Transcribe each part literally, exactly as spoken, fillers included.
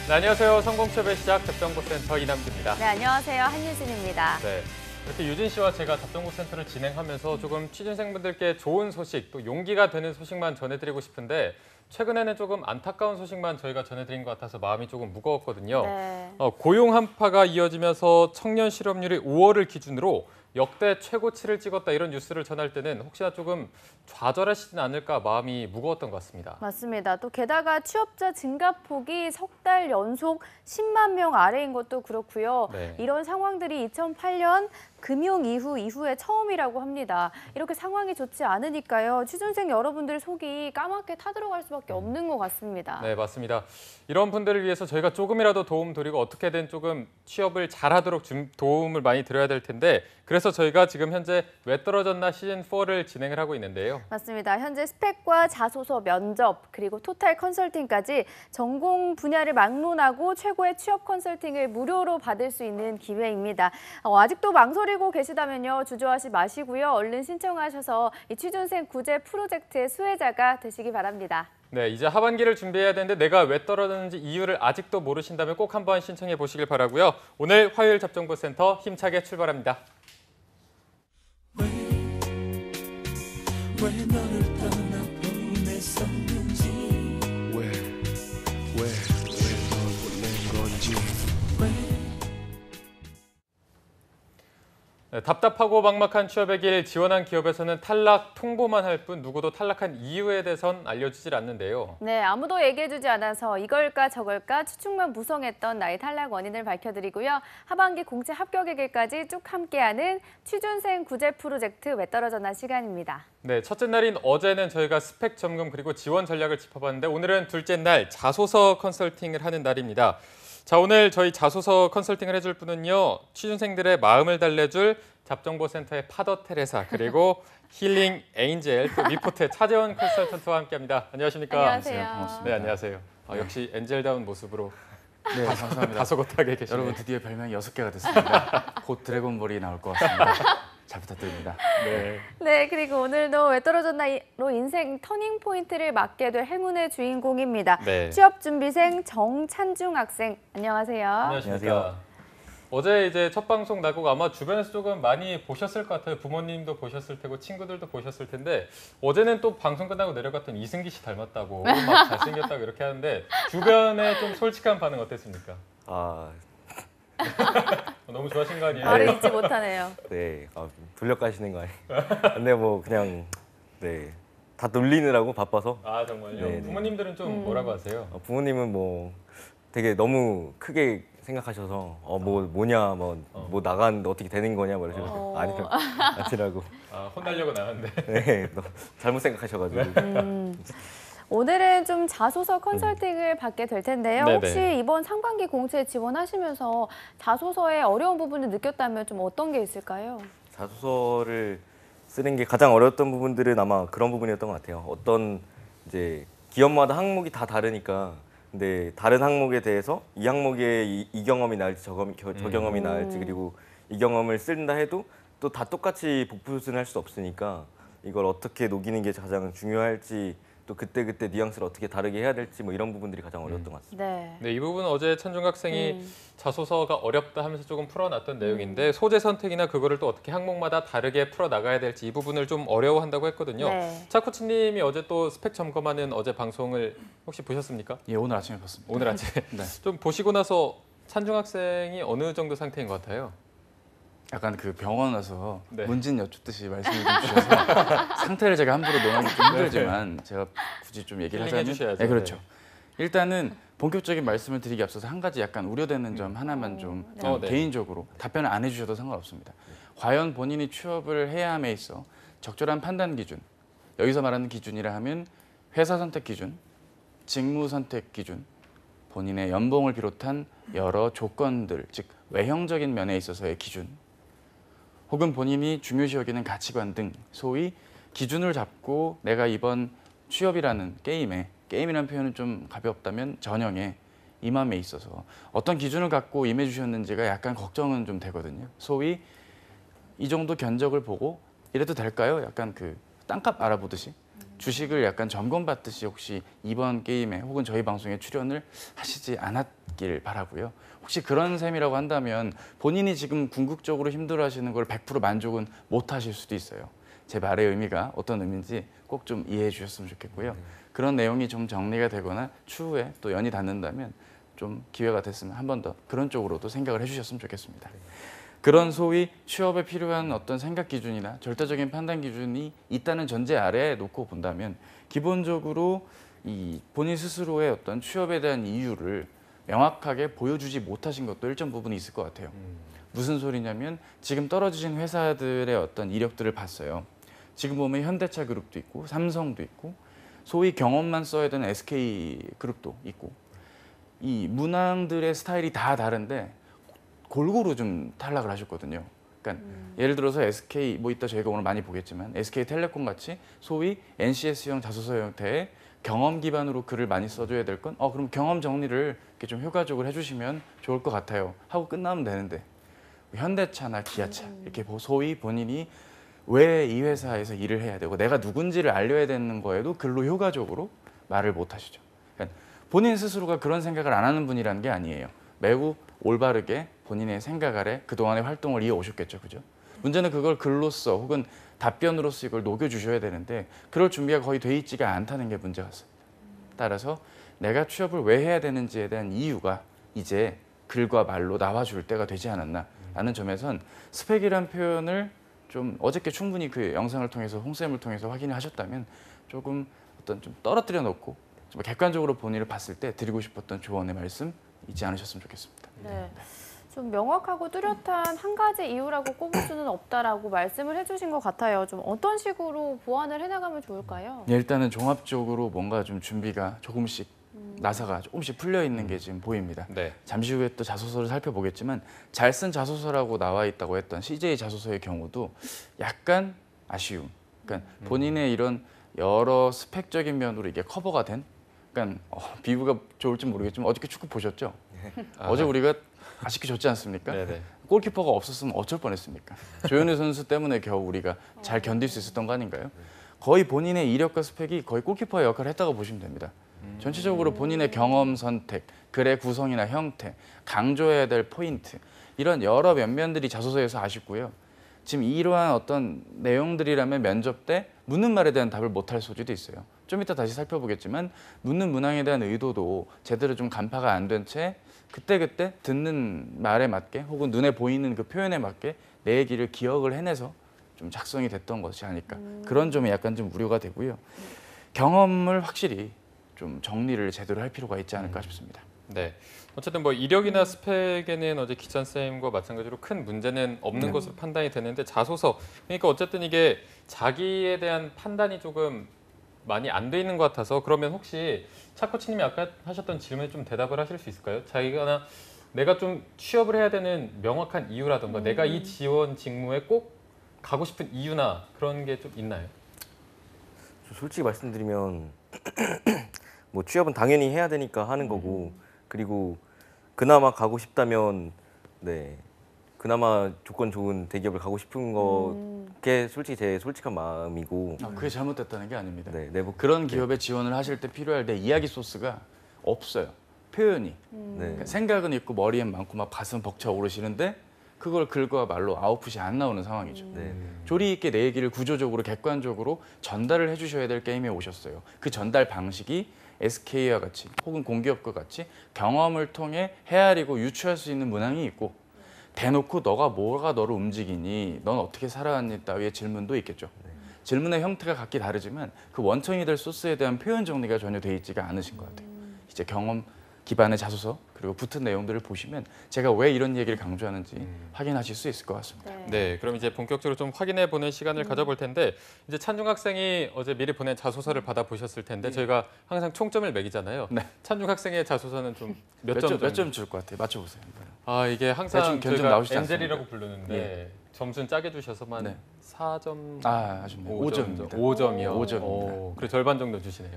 네, 안녕하세요. 성공취업의 시작 잡정보센터 이남규입니다. 네, 안녕하세요. 한유진입니다. 네, 이렇게 유진 씨와 제가 잡정보센터를 진행하면서 조금 취준생분들께 좋은 소식, 또 용기가 되는 소식만 전해드리고 싶은데 최근에는 조금 안타까운 소식만 저희가 전해드린 것 같아서 마음이 조금 무거웠거든요. 네. 어, 고용 한파가 이어지면서 청년 실업률이 오월을 기준으로 역대 최고치를 찍었다 이런 뉴스를 전할 때는 혹시나 조금 좌절하시진 않을까 마음이 무거웠던 것 같습니다. 맞습니다. 또 게다가 취업자 증가폭이 석 달 연속 십만 명 아래인 것도 그렇고요. 네. 이런 상황들이 이천팔 년 금융 이후 이후에 처음이라고 합니다. 이렇게 상황이 좋지 않으니까요. 취준생 여러분들 속이 까맣게 타들어갈 수밖에 없는 것 같습니다. 네, 맞습니다. 이런 분들을 위해서 저희가 조금이라도 도움 드리고 어떻게든 조금 취업을 잘하도록 좀 도움을 많이 드려야 될 텐데 그래서 저희가 지금 현재 왜 떨어졌나 시즌 사를 진행을 하고 있는데요. 맞습니다. 현재 스펙과 자소서 면접 그리고 토탈 컨설팅까지 전공 분야를 막론하고 최고의 취업 컨설팅을 무료로 받을 수 있는 기회입니다. 어, 아직도 망설이고 계시다면요. 주저하지 마시고요. 얼른 신청하셔서 이 취준생 구제 프로젝트의 수혜자가 되시기 바랍니다. 네, 이제 하반기를 준비해야 되는데 내가 왜 떨어졌는지 이유를 아직도 모르신다면 꼭 한번 신청해 보시길 바라고요. 오늘 화요일 잡정보센터 힘차게 출발합니다. 왜, 왜 너를 떠나보냈었는지 왜, 왜, 왜 널 보낸 건지 왜 네, 답답하고 막막한 취업의 길 지원한 기업에서는 탈락 통보만 할 뿐 누구도 탈락한 이유에 대해선 알려주질 않는데요. 네, 아무도 얘기해주지 않아서 이걸까 저걸까 추측만 무성했던 나의 탈락 원인을 밝혀드리고요. 하반기 공채 합격의 길까지 쭉 함께하는 취준생 구제 프로젝트 왜 떨어졌나 시간입니다. 네, 첫째 날인 어제는 저희가 스펙 점검 그리고 지원 전략을 짚어봤는데 오늘은 둘째 날 자소서 컨설팅을 하는 날입니다. 자, 오늘 저희 자소서 컨설팅을 해줄 분은요. 취준생들의 마음을 달래줄 잡정보센터의 파더 테레사 그리고 힐링 에인젤 또 미포트의 차재원 컨설턴트와 함께합니다. 안녕하십니까? 안녕하세요. 반갑습니다. 네, 안녕하세요. 아, 역시 엔젤다운 모습으로 네, 감사합니다. 다소곳하게 계시네요. 여러분 드디어 별명이 여섯 개가 됐습니다. 곧 드래곤볼이 나올 것 같습니다. 잘 부탁드립니다. 네. 네, 그리고 오늘도 왜 떨어졌나로 인생 터닝 포인트를 맞게 될 행운의 주인공입니다. 네. 취업 준비생 정찬중 학생, 안녕하세요. 안녕하십니까. 안녕하세요. 어제 이제 첫 방송 나고 아마 주변에서 조금 많이 보셨을 것 같아요. 부모님도 보셨을 테고 친구들도 보셨을 텐데 어제는 또 방송 끝나고 내려갔던 이승기 씨 닮았다고 막 잘생겼다고 이렇게 하는데 주변에 좀 솔직한 반응 어땠습니까? 아, 너무 좋아하신 거 아니에요? 말을 잊지 못하네요. 네, 아, 돌려가시는 거 아니에요? 근데 뭐 그냥 네, 다 놀리느라고 바빠서 아 정말요? 네네. 부모님들은 좀 음. 뭐라고 하세요? 어, 부모님은 뭐 되게 너무 크게 생각하셔서 어 뭐 뭐냐 뭐 뭐 나가는데 어떻게 되는 거냐 뭐 이러셔서 어. 아니라 아니라고 아 혼나려고 나왔는데. 네, 너무 잘못 생각하셔가지고 음, 오늘은 좀 자소서 컨설팅을 받게 될 텐데요. 네네. 혹시 이번 상반기 공채 지원하시면서 자소서의 어려운 부분을 느꼈다면 좀 어떤 게 있을까요? 자소서를 쓰는 게 가장 어려웠던 부분들은 아마 그런 부분이었던 것 같아요. 어떤 이제 기업마다 항목이 다 다르니까 근데 다른 항목에 대해서 이 항목에 이, 이 경험이 나을지 저, 경- 저 음. 경험이 나을지 그리고 이 경험을 쓴다 해도 또 다 똑같이 복붙을 할 수 없으니까 이걸 어떻게 녹이는 게 가장 중요할지 또 그때그때 뉘앙스를 어떻게 다르게 해야 될지 뭐 이런 부분들이 가장 어려웠던 것 같습니다. 네. 네, 이 부분 어제 찬중 학생이 음. 자소서가 어렵다 하면서 조금 풀어놨던 내용인데 소재 선택이나 그거를 또 어떻게 항목마다 다르게 풀어나가야 될지 이 부분을 좀 어려워한다고 했거든요. 네. 차 코치님이 어제 또 스펙 점검하는 어제 방송을 혹시 보셨습니까? 예, 오늘 아침에 봤습니다. 오늘 아침에 네. 좀 보시고 나서 찬중 학생이 어느 정도 상태인 것 같아요? 약간 그 병원 와서 네. 문진 여쭙듯이 말씀을 좀 주셔서 상태를 제가 함부로 논하기 좀 힘들지만 제가 굳이 좀 얘기를 힐링해 하자면 주셔야죠. 네, 그렇죠. 네. 일단은 본격적인 말씀을 드리기 앞서서 한 가지 약간 우려되는 점 하나만 좀 네. 그냥 어, 네. 개인적으로 답변을 안 해주셔도 상관없습니다. 과연 본인이 취업을 해야 함에 있어 적절한 판단 기준, 여기서 말하는 기준이라 하면 회사 선택 기준, 직무 선택 기준, 본인의 연봉을 비롯한 여러 조건들, 즉 외형적인 면에 있어서의 기준, 혹은 본인이 중요시 여기는 가치관 등 소위 기준을 잡고 내가 이번 취업이라는 게임에, 게임이라는 표현은 좀 가볍다면 전형에 임함에 있어서 어떤 기준을 갖고 임해 주셨는지가 약간 걱정은 좀 되거든요. 소위 이 정도 견적을 보고 이래도 될까요? 약간 그 땅값 알아보듯이 주식을 약간 점검받듯이 혹시 이번 게임에 혹은 저희 방송에 출연을 하시지 않았길 바라고요. 혹시 그런 셈이라고 한다면 본인이 지금 궁극적으로 힘들어하시는 걸 백 퍼센트 만족은 못 하실 수도 있어요. 제 말의 의미가 어떤 의미인지 꼭 좀 이해해 주셨으면 좋겠고요. 그런 내용이 좀 정리가 되거나 추후에 또 연이 닿는다면 좀 기회가 됐으면 한 번 더 그런 쪽으로도 생각을 해주셨으면 좋겠습니다. 그런 소위 취업에 필요한 어떤 생각 기준이나 절대적인 판단 기준이 있다는 전제 아래에 놓고 본다면 기본적으로 이 본인 스스로의 어떤 취업에 대한 이유를 명확하게 보여주지 못하신 것도 일정 부분이 있을 것 같아요. 무슨 소리냐면 지금 떨어지신 회사들의 어떤 이력들을 봤어요. 지금 보면 현대차 그룹도 있고 삼성도 있고 소위 경험만 써야 되는 에스케이 그룹도 있고 이 문항들의 스타일이 다 다른데 골고루 좀 탈락을 하셨거든요. 그러니까 음. 예를 들어서 에스케이 뭐 이따 저희가 오늘 많이 보겠지만 에스케이텔레콤 같이 소위 엔씨에스형 자소서 형태의 경험 기반으로 글을 많이 써줘야 될 건 어 그럼 경험 정리를 이렇게 좀 효과적으로 해주시면 좋을 것 같아요 하고 끝나면 되는데 현대차나 기아차 이렇게 소위 본인이 왜 이 회사에서 일을 해야 되고 내가 누군지를 알려야 되는 거에도 글로 효과적으로 말을 못 하시죠. 그러니까 본인 스스로가 그런 생각을 안 하는 분이라는 게 아니에요. 매우 올바르게 본인의 생각 아래 그동안의 활동을 이어오셨겠죠. 그죠? 문제는 그걸 글로써 혹은 답변으로서 이걸 녹여주셔야 되는데 그럴 준비가 거의 돼 있지가 않다는 게 문제 같습니다. 따라서 내가 취업을 왜 해야 되는지에 대한 이유가 이제 글과 말로 나와줄 때가 되지 않았나 라는 점에선 스펙이란 표현을 좀 어저께 충분히 그 영상을 통해서 홍쌤을 통해서 확인을 하셨다면 조금 어떤 좀 떨어뜨려 놓고 좀 객관적으로 본인을 봤을 때 드리고 싶었던 조언의 말씀 잊지 않으셨으면 좋겠습니다. 네. 좀 명확하고 뚜렷한 한 가지 이유라고 꼽을 수는 없다라고 말씀을 해주신 것 같아요. 좀 어떤 식으로 보완을 해나가면 좋을까요? 네, 일단은 종합적으로 뭔가 좀 준비가 조금씩 음. 나사가 조금씩 풀려 있는 게 지금 보입니다. 네. 잠시 후에 또 자소서를 살펴보겠지만 잘 쓴 자소서라고 나와 있다고 했던 씨제이 자소서의 경우도 약간 아쉬움. 그러니까 음. 본인의 이런 여러 스펙적인 면으로 이게 커버가 된. 그러니까 어, 비유가 좋을지 모르겠지만 어저께 축구 보셨죠? 아, 어제 우리가 아쉽게 졌지 않습니까? 네네. 골키퍼가 없었으면 어쩔 뻔했습니까? 조현우 선수 때문에 겨우 우리가 잘 견딜 수 있었던 거 아닌가요? 거의 본인의 이력과 스펙이 거의 골키퍼의 역할을 했다고 보시면 됩니다. 전체적으로 본인의 경험 선택, 글의 구성이나 형태, 강조해야 될 포인트 이런 여러 면면들이 자소서에서 아쉽고요. 지금 이러한 어떤 내용들이라면 면접 때 묻는 말에 대한 답을 못할 소지도 있어요. 좀 이따 다시 살펴보겠지만 묻는 문항에 대한 의도도 제대로 좀 간파가 안 된 채 그때그때 듣는 말에 맞게 혹은 눈에 보이는 그 표현에 맞게 내 얘기를 기억을 해내서 좀 작성이 됐던 것이 아닐까. 음. 그런 점이 약간 좀 우려가 되고요. 경험을 확실히 좀 정리를 제대로 할 필요가 있지 않을까 싶습니다. 네. 어쨌든 뭐 이력이나 스펙에는 어제 기찬 쌤과 마찬가지로 큰 문제는 없는 네. 것으로 판단이 되는데 자소서 그러니까 어쨌든 이게 자기에 대한 판단이 조금 많이 안 돼 있는 것 같아서 그러면 혹시 차코치님이 아까 하셨던 질문에 좀 대답을 하실 수 있을까요? 자기가 내가 좀 취업을 해야 되는 명확한 이유라든가 음. 내가 이 지원 직무에 꼭 가고 싶은 이유나 그런 게 좀 있나요? 솔직히 말씀드리면 뭐 취업은 당연히 해야 되니까 하는 거고 그리고 그나마 가고 싶다면 네 그나마 조건 좋은 대기업을 가고 싶은 거게 솔직히 제 솔직한 마음이고 아, 그게 잘못됐다는 게 아닙니다. 네, 내부 그런 기업에 지원을 하실 때 필요할 때 이야기 소스가 없어요. 표현이 네. 그러니까 생각은 있고 머리엔 많고 막 가슴 벅차 오르시는데 그걸 글과 말로 아웃풋이 안 나오는 상황이죠. 네. 조리 있게 내 얘기를 구조적으로 객관적으로 전달을 해주셔야 될 게임에 오셨어요. 그 전달 방식이 에스케이와 같이 혹은 공기업과 같이 경험을 통해 헤아리고 유추할 수 있는 문항이 있고 대놓고 너가 뭐가 너를 움직이니 넌 어떻게 살아왔니 따위의 질문도 있겠죠. 질문의 형태가 각기 다르지만 그 원천이 될 소스에 대한 표현 정리가 전혀 돼 있지가 않으신 것 같아요. 이제 경험 기반의 자소서 그리고 붙은 내용들을 보시면 제가 왜 이런 얘기를 강조하는지 음. 확인하실 수 있을 것 같습니다. 네. 네, 그럼 이제 본격적으로 좀 확인해 보는 시간을 음. 가져볼 텐데 이제 찬중 학생이 어제 미리 보낸 자소서를 받아 보셨을 텐데 네. 저희가 항상 총점을 매기잖아요. 네. 찬중 학생의 자소서는 좀 몇 점 몇 점 줄 것 같아요? 맞춰보세요. 아 이게 항상 저희가 엔젤이라고 부르는데 네. 점수는 짜게 주셔서만 네. 사 점 아 아쉽네요. 오 점입니다. 오 점이요. 오 점입니다. 그래 절반 정도 주시네요.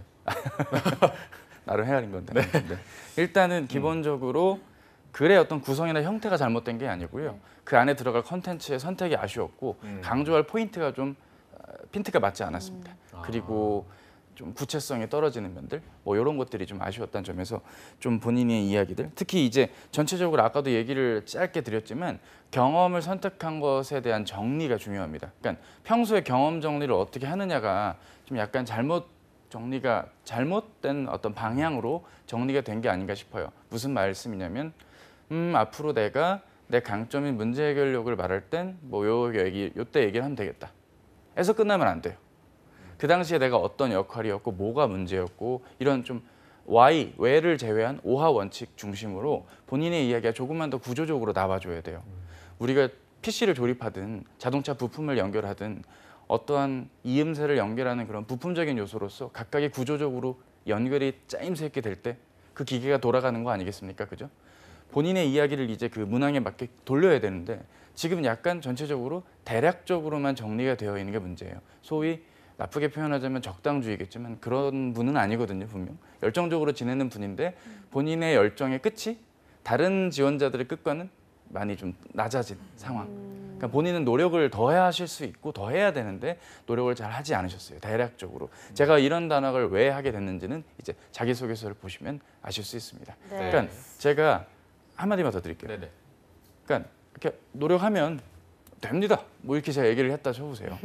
나름 헤아린 건데. 네. 네. 일단은 음. 기본적으로 글의 어떤 구성이나 형태가 잘못된 게 아니고요. 네. 그 안에 들어갈 컨텐츠의 선택이 아쉬웠고 음. 강조할 포인트가 좀 핀트가 맞지 않았습니다. 음. 그리고 좀 구체성이 떨어지는 면들 뭐 이런 것들이 좀 아쉬웠다는 점에서 좀 본인의 이야기들 특히 이제 전체적으로 아까도 얘기를 짧게 드렸지만 경험을 선택한 것에 대한 정리가 중요합니다. 그러니까 평소에 경험 정리를 어떻게 하느냐가 좀 약간 잘못 정리가 잘못된 어떤 방향으로 정리가 된 게 아닌가 싶어요. 무슨 말씀이냐면 음 앞으로 내가 내 강점인 문제 해결력을 말할 땐 뭐 요 얘기 요때 얘기를 하면 되겠다. 해서 끝나면 안 돼요. 그 당시에 내가 어떤 역할이었고 뭐가 문제였고 이런 좀 why, 왜를 제외한 오하 원칙 중심으로 본인의 이야기가 조금만 더 구조적으로 나와줘야 돼요. 우리가 피씨를 조립하든 자동차 부품을 연결하든 어떠한 이음새를 연결하는 그런 부품적인 요소로서 각각의 구조적으로 연결이 짜임새 있게 될 때 그 기계가 돌아가는 거 아니겠습니까? 그죠? 본인의 이야기를 이제 그 문항에 맞게 돌려야 되는데 지금 약간 전체적으로 대략적으로만 정리가 되어 있는 게 문제예요. 소위 나쁘게 표현하자면 적당주의겠지만 그런 분은 아니거든요. 분명 열정적으로 지내는 분인데 본인의 열정의 끝이 다른 지원자들의 끝과는 많이 좀 낮아진 상황. 그러니까 본인은 노력을 더 해야 하실 수 있고 더 해야 되는데 노력을 잘 하지 않으셨어요. 대략적으로. 제가 이런 단어를 왜 하게 됐는지는 이제 자기소개서를 보시면 아실 수 있습니다. 네. 그러니까 제가 한마디만 더 드릴게요. 네네. 그러니까 이렇게 노력하면 됩니다. 뭐 이렇게 제가 얘기를 했다 쳐보세요.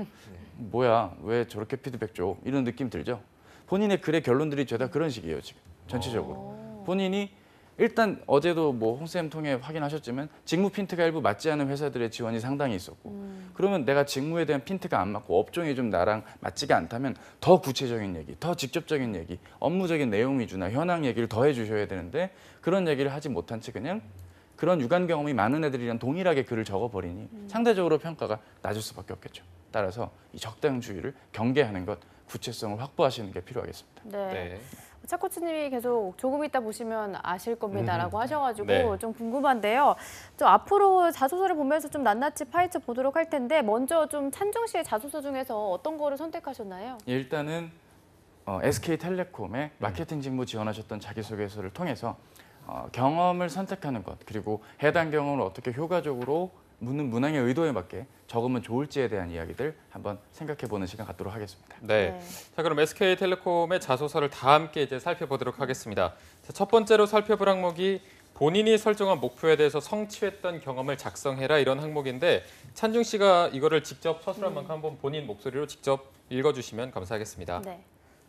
뭐야 왜 저렇게 피드백 줘? 이런 느낌 들죠? 본인의 글의 결론들이 죄다 그런 식이에요 지금 전체적으로. 본인이 일단 어제도 뭐 홍쌤 통해 확인하셨지만 직무 핀트가 일부 맞지 않은 회사들의 지원이 상당히 있었고 음. 그러면 내가 직무에 대한 핀트가 안 맞고 업종이 좀 나랑 맞지가 않다면 더 구체적인 얘기, 더 직접적인 얘기, 업무적인 내용 위주나 현황 얘기를 더 해주셔야 되는데 그런 얘기를 하지 못한 채 그냥 그런 유관 경험이 많은 애들이랑 동일하게 글을 적어버리니 음. 상대적으로 평가가 낮을 수밖에 없겠죠. 따라서 이 적당주의를 경계하는 것, 구체성을 확보하시는 게 필요하겠습니다. 네. 네. 차 코치님이 계속 조금 이따 보시면 아실 겁니다라고 하셔가지고 네. 좀 궁금한데요. 좀 앞으로 자소서를 보면서 좀 낱낱이 파헤쳐 보도록 할 텐데 먼저 좀 찬중 씨의 자소서 중에서 어떤 거를 선택하셨나요? 예, 일단은 어, 에스케이텔레콤에 마케팅 직무 지원하셨던 자기소개서를 통해서 어, 경험을 선택하는 것 그리고 해당 경험을 어떻게 효과적으로 묻는 문항의 의도에 맞게 적으면 좋을지에 대한 이야기들 한번 생각해보는 시간 갖도록 하겠습니다. 네. 네. 자, 그럼 에스케이텔레콤의 자소서를 다 함께 이제 살펴보도록 하겠습니다. 자, 첫 번째로 살펴볼 항목이 본인이 설정한 목표에 대해서 성취했던 경험을 작성해라 이런 항목인데 찬중 씨가 이거를 직접 서술한 만큼 한번 본인 목소리로 직접 읽어주시면 감사하겠습니다. 네.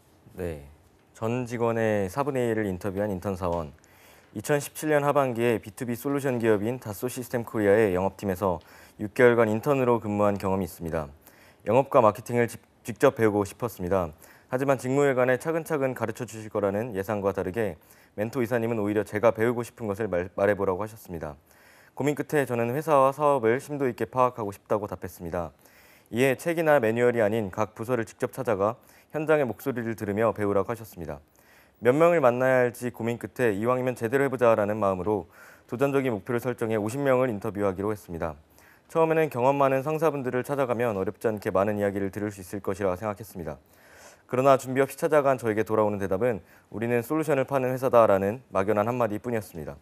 네, 전 직원의 사분의 일을 인터뷰한 인턴 사원. 이천십칠 년 하반기에 비투비 솔루션 기업인 다소 시스템 코리아의 영업팀에서 육 개월간 인턴으로 근무한 경험이 있습니다. 영업과 마케팅을 직, 직접 배우고 싶었습니다. 하지만 직무에 관해 차근차근 가르쳐 주실 거라는 예상과 다르게 멘토 이사님은 오히려 제가 배우고 싶은 것을 말, 말해보라고 하셨습니다. 고민 끝에 저는 회사와 사업을 심도 있게 파악하고 싶다고 답했습니다. 이에 책이나 매뉴얼이 아닌 각 부서를 직접 찾아가 현장의 목소리를 들으며 배우라고 하셨습니다. 몇 명을 만나야 할지 고민 끝에 이왕이면 제대로 해보자라는 마음으로 도전적인 목표를 설정해 오십 명을 인터뷰하기로 했습니다. 처음에는 경험 많은 상사분들을 찾아가면 어렵지 않게 많은 이야기를 들을 수 있을 것이라 생각했습니다. 그러나 준비 없이 찾아간 저에게 돌아오는 대답은 우리는 솔루션을 파는 회사다라는 막연한 한마디뿐이었습니다.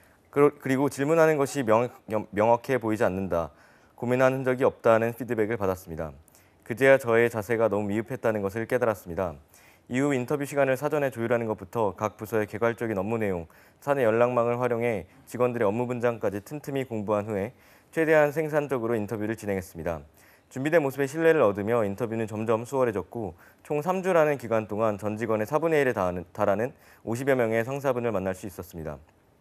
그리고 질문하는 것이 명, 명확해 보이지 않는다, 고민한 흔적이 없다는 피드백을 받았습니다. 그제야 저의 자세가 너무 미흡했다는 것을 깨달았습니다. 이후 인터뷰 시간을 사전에 조율하는 것부터 각 부서의 개괄적인 업무 내용, 사내 연락망을 활용해 직원들의 업무 분장까지 틈틈이 공부한 후에 최대한 생산적으로 인터뷰를 진행했습니다. 준비된 모습에 신뢰를 얻으며 인터뷰는 점점 수월해졌고 총 삼 주라는 기간 동안 전 직원의 사분의 일에 달하는 오십여 명의 상사분을 만날 수 있었습니다.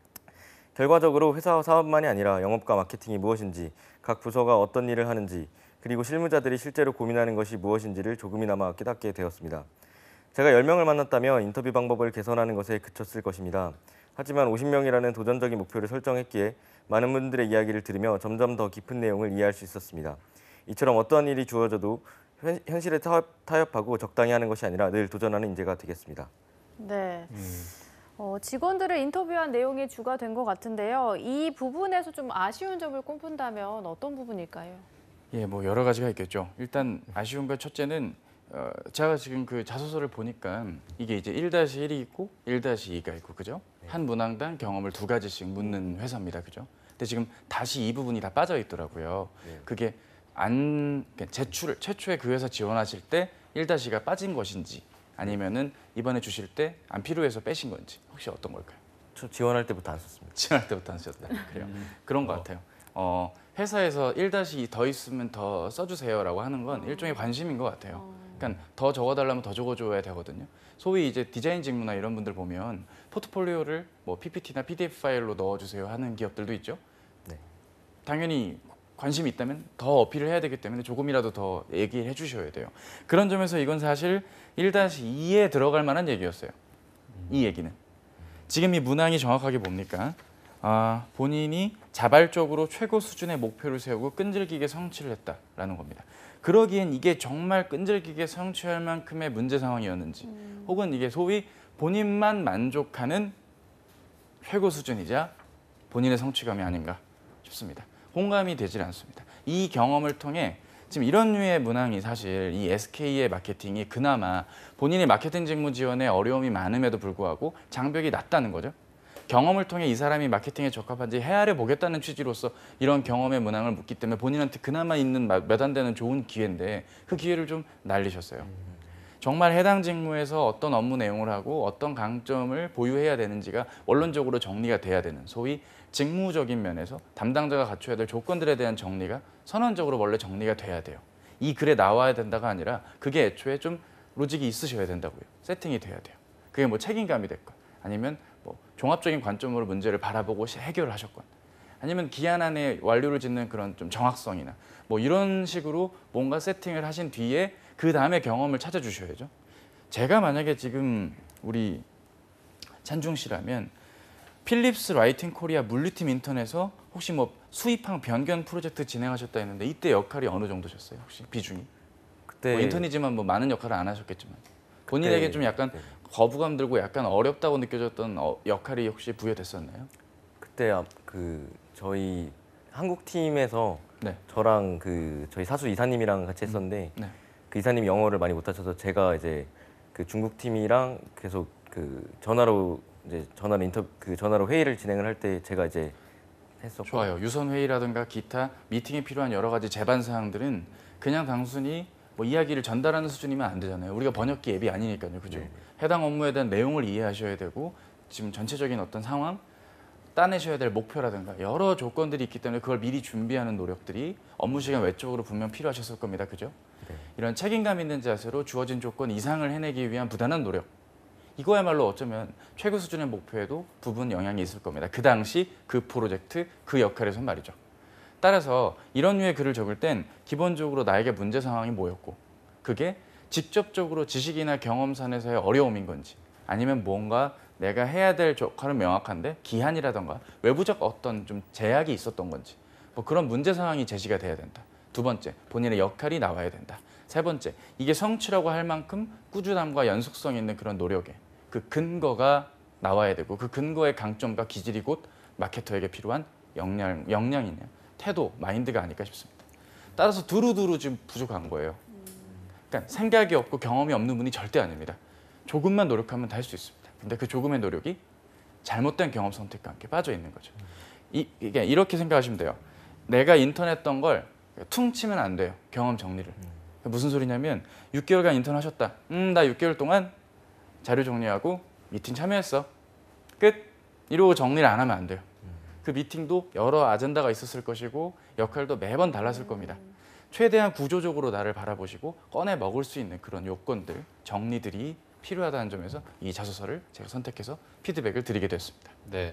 결과적으로 회사와 사업만이 아니라 영업과 마케팅이 무엇인지, 각 부서가 어떤 일을 하는지, 그리고 실무자들이 실제로 고민하는 것이 무엇인지를 조금이나마 깨닫게 되었습니다. 제가 열 명을 만났다면 인터뷰 방법을 개선하는 것에 그쳤을 것입니다. 하지만 오십 명이라는 도전적인 목표를 설정했기에 많은 분들의 이야기를 들으며 점점 더 깊은 내용을 이해할 수 있었습니다. 이처럼 어떠한 일이 주어져도 현, 현실에 타협, 타협하고 적당히 하는 것이 아니라 늘 도전하는 인재가 되겠습니다. 네. 어, 직원들을 인터뷰한 내용이 주가 된 것 같은데요. 이 부분에서 좀 아쉬운 점을 꼽는다면 어떤 부분일까요? 예, 뭐 여러 가지가 있겠죠. 일단 아쉬운 것 첫째는 어, 제가 지금 그 자소서를 보니까 이게 이제 일 다시 일이 있고 일 다시 이가 있고 그죠? 네. 한 문항당 경험을 두 가지씩 묻는 회사입니다. 그죠? 근데 지금 다시 이 부분이 다 빠져 있더라고요. 네. 그게 안 제출 최초에 그 회사 지원하실 때 일 다시가 빠진 것인지 아니면은 이번에 주실 때 안 필요해서 빼신 건지 혹시 어떤 걸까요? 저 지원할 때부터 안 썼습니다. 지원할 때부터 안 쓰셨다. 그래요. 그런 것 같아요. 어, 회사에서 일 다시 이 더 있으면 더 써주세요라고 하는 건 일종의 관심인 것 같아요. 그러니까 더 적어달라면 더 적어줘야 되거든요. 소위 이제 디자인 직무나 이런 분들 보면 포트폴리오를 뭐 피피티나 피디에프 파일로 넣어주세요 하는 기업들도 있죠. 네. 당연히 관심이 있다면 더 어필을 해야 되기 때문에 조금이라도 더 얘기해 주셔야 돼요. 그런 점에서 이건 사실 일 다시 이에 들어갈 만한 얘기였어요. 이 얘기는. 지금 이 문항이 정확하게 뭡니까? 아, 본인이 자발적으로 최고 수준의 목표를 세우고 끈질기게 성취를 했다라는 겁니다. 그러기엔 이게 정말 끈질기게 성취할 만큼의 문제 상황이었는지 음. 혹은 이게 소위 본인만 만족하는 최고 수준이자 본인의 성취감이 아닌가 싶습니다. 공감이 되질 않습니다. 이 경험을 통해 지금 이런 류의 문항이 사실 이 에스케이의 마케팅이 그나마 본인의 마케팅 직무 지원에 어려움이 많음에도 불구하고 장벽이 낮다는 거죠. 경험을 통해 이 사람이 마케팅에 적합한지 헤아려 보겠다는 취지로서 이런 경험의 문항을 묻기 때문에 본인한테 그나마 있는 몇 안 되는 좋은 기회인데 그 기회를 좀 날리셨어요. 정말 해당 직무에서 어떤 업무 내용을 하고 어떤 강점을 보유해야 되는지가 원론적으로 정리가 돼야 되는 소위 직무적인 면에서 담당자가 갖춰야 될 조건들에 대한 정리가 선언적으로 원래 정리가 돼야 돼요. 이 글에 나와야 된다가 아니라 그게 애초에 좀 로직이 있으셔야 된다고요. 세팅이 돼야 돼요. 그게 뭐 책임감이 됐건 아니면 뭐 종합적인 관점으로 문제를 바라보고 해결을 하셨건 아니면 기한 안에 완료를 짓는 그런 좀 정확성이나 뭐 이런 식으로 뭔가 세팅을 하신 뒤에 그 다음에 경험을 찾아주셔야죠. 제가 만약에 지금 우리 찬중 씨라면 필립스 라이팅 코리아 물리팀 인턴에서 혹시 뭐 수입항 변경 프로젝트 진행하셨다 했는데 이때 역할이 어느 정도셨어요? 혹시 비중이? 그때 뭐 인턴이지만 뭐 많은 역할을 안 하셨겠지만 본인에게 그때, 좀 약간 네. 거부감 들고 약간 어렵다고 느껴졌던 어, 역할이 혹시 부여됐었나요? 그때 아, 그 저희 한국 팀에서 네. 저랑 그 저희 사수 이사님이랑 같이 했었는데 네. 그 이사님이 영어를 많이 못하셔서 제가 이제 그 중국 팀이랑 계속 그 전화로 이제 전화로 인터 그 전화로 회의를 진행을 할 때 제가 이제 했었고 좋아요. 유선 회의라든가 기타 미팅에 필요한 여러 가지 제반 사항들은 그냥 단순히 뭐 이야기를 전달하는 수준이면 안 되잖아요. 우리가 번역기 앱이 아니니까요, 그죠? 네. 해당 업무에 대한 내용을 이해하셔야 되고 지금 전체적인 어떤 상황, 따내셔야 될 목표라든가 여러 조건들이 있기 때문에 그걸 미리 준비하는 노력들이 업무 시간 외적으로 분명 필요하셨을 겁니다, 그죠? 네. 이런 책임감 있는 자세로 주어진 조건 이상을 해내기 위한 부단한 노력. 이거야말로 어쩌면 최고 수준의 목표에도 부분 영향이 있을 겁니다. 그 당시 그 프로젝트, 그 역할에서 말이죠. 따라서 이런 류의 글을 적을 땐 기본적으로 나에게 문제 상황이 뭐였고 그게 직접적으로 지식이나 경험산에서의 어려움인 건지 아니면 뭔가 내가 해야 될 역할은 명확한데 기한이라던가 외부적 어떤 좀 제약이 있었던 건지 뭐 그런 문제 상황이 제시가 돼야 된다. 두 번째, 본인의 역할이 나와야 된다. 세 번째, 이게 성취라고 할 만큼 꾸준함과 연속성 있는 그런 노력에 그 근거가 나와야 되고 그 근거의 강점과 기질이 곧 마케터에게 필요한 역량, 역량이냐 태도, 마인드가 아닐까 싶습니다. 따라서 두루두루 지금 부족한 거예요. 그러니까 생각이 없고 경험이 없는 분이 절대 아닙니다. 조금만 노력하면 다 할 수 있습니다. 근데 그 조금의 노력이 잘못된 경험 선택과 함께 빠져 있는 거죠. 이, 이게 이렇게 생각하시면 돼요. 내가 인턴했던 걸 퉁치면 안 돼요. 경험 정리를. 무슨 소리냐면 육 개월간 인턴 하셨다. 음, 나 육 개월 동안 자료 정리하고 미팅 참여했어. 끝. 이러고 정리를 안 하면 안 돼요. 그 미팅도 여러 아젠다가 있었을 것이고 역할도 매번 달랐을 겁니다. 최대한 구조적으로 나를 바라보시고 꺼내 먹을 수 있는 그런 요건들, 정리들이 필요하다는 점에서 이 자소서를 제가 선택해서 피드백을 드리게 됐습니다. 네,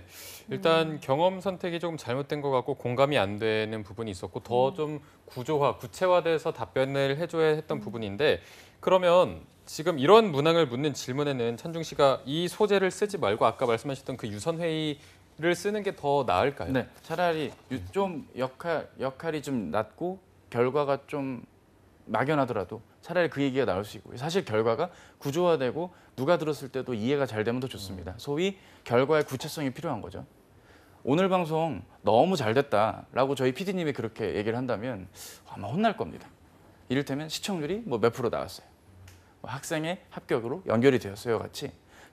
일단 경험 선택이 조금 잘못된 것 같고 공감이 안 되는 부분이 있었고 더 좀 구조화, 구체화돼서 답변을 해줘야 했던 부분인데 그러면 지금 이런 문항을 묻는 질문에는 찬중 씨가 이 소재를 쓰지 말고 아까 말씀하셨던 그 유선 회의를 쓰는 게 더 나을까요? 네, 차라리 좀 역할 역할이 좀 낮고 결과가 좀 막연하더라도 차라리 그 얘기가 나올 수 있고요. 사실 결과가 구조화되고 누가 들었을 때도 이해가 잘 되면 더 좋습니다. 소위 결과의 구체성이 필요한 거죠. 오늘 방송 너무 잘 됐다라고 저희 피디님이 그렇게 얘기를 한다면 아마 혼날 겁니다. 이를테면 시청률이 뭐 몇 프로 나왔어요. 뭐 학생의 합격으로 연결이 되었어요 같이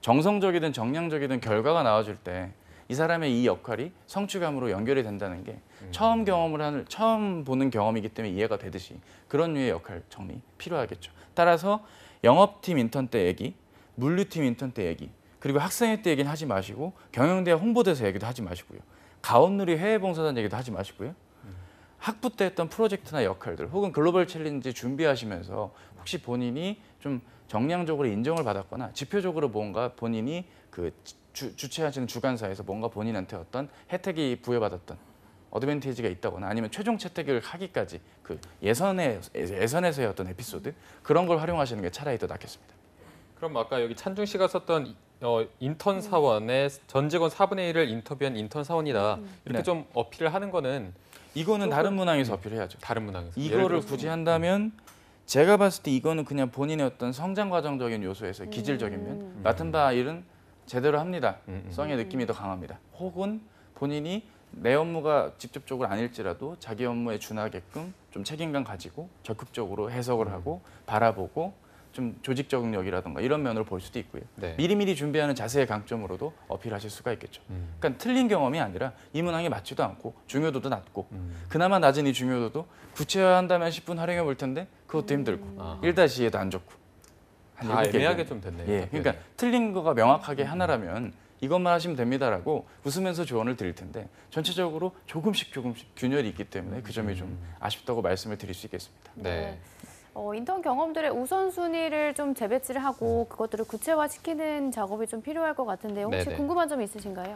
정성적이든 정량적이든 결과가 나와줄 때 이 사람의 이 역할이 성취감으로 연결이 된다는 게 음. 처음 경험을 하는 처음 보는 경험이기 때문에 이해가 되듯이 그런 류의 역할 정리 필요하겠죠. 따라서 영업팀 인턴 때 얘기 물류팀 인턴 때 얘기, 그리고 학생회 때 얘기는 하지 마시고 경영대학 홍보대사 얘기도 하지 마시고요. 가업누리 해외봉사단 얘기도 하지 마시고요. 학부 때 했던 프로젝트나 역할들 혹은 글로벌 챌린지 준비하시면서 혹시 본인이 좀 정량적으로 인정을 받았거나 지표적으로 뭔가 본인이 그 주, 주최하시는 주관사에서 뭔가 본인한테 어떤 혜택이 부여받았던 어드밴티지가 있다거나 아니면 최종 채택을 하기까지 그 예선에 예선에서의 어떤 에피소드 그런 걸 활용하시는 게 차라리 더 낫겠습니다. 그럼 아까 여기 찬중 씨가 썼던 어, 인턴 사원의 전 직원 사분의 일을 인터뷰한 인턴 사원이다. 이렇게 네. 좀 어필을 하는 거는 이거는 다른 문항에서 어필해야죠. 다른 문항에서. 예를 이거를 들어서 굳이 한다면 제가 봤을 때 이거는 그냥 본인의 어떤 성장 과정적인 요소에서 기질적인 면 맡은 바 일은 제대로 합니다. 음, 음. 성의 느낌이 더 강합니다. 혹은 본인이 내 업무가 직접적으로 아닐지라도 자기 업무에 준하게끔 좀 책임감 가지고 적극적으로 해석을 하고 바라보고 좀 조직 적응력이라든가 이런 면으로 볼 수도 있고요. 네. 미리미리 준비하는 자세의 강점으로도 어필하실 수가 있겠죠. 음. 그러니까 틀린 경험이 아니라 이 문항에 맞지도 않고 중요도도 낮고 음. 그나마 낮은 이 중요도도 구체화한다면 십 분 활용해 볼 텐데 그것도 힘들고 아하. 일 다시에도 안 좋고 한 다 일곱 개 애매하게 정도. 좀 됐네요. 예, 답변이. 그러니까 틀린 거가 명확하게 하나라면 이것만 하시면 됩니다라고 웃으면서 조언을 드릴 텐데 전체적으로 조금씩 조금씩 균열이 있기 때문에 그 점이 좀 아쉽다고 말씀을 드릴 수 있겠습니다. 네. 어, 인턴 경험들의 우선순위를 좀 재배치를 하고 그것들을 구체화시키는 작업이 좀 필요할 것 같은데 혹시 네네. 궁금한 점 있으신가요?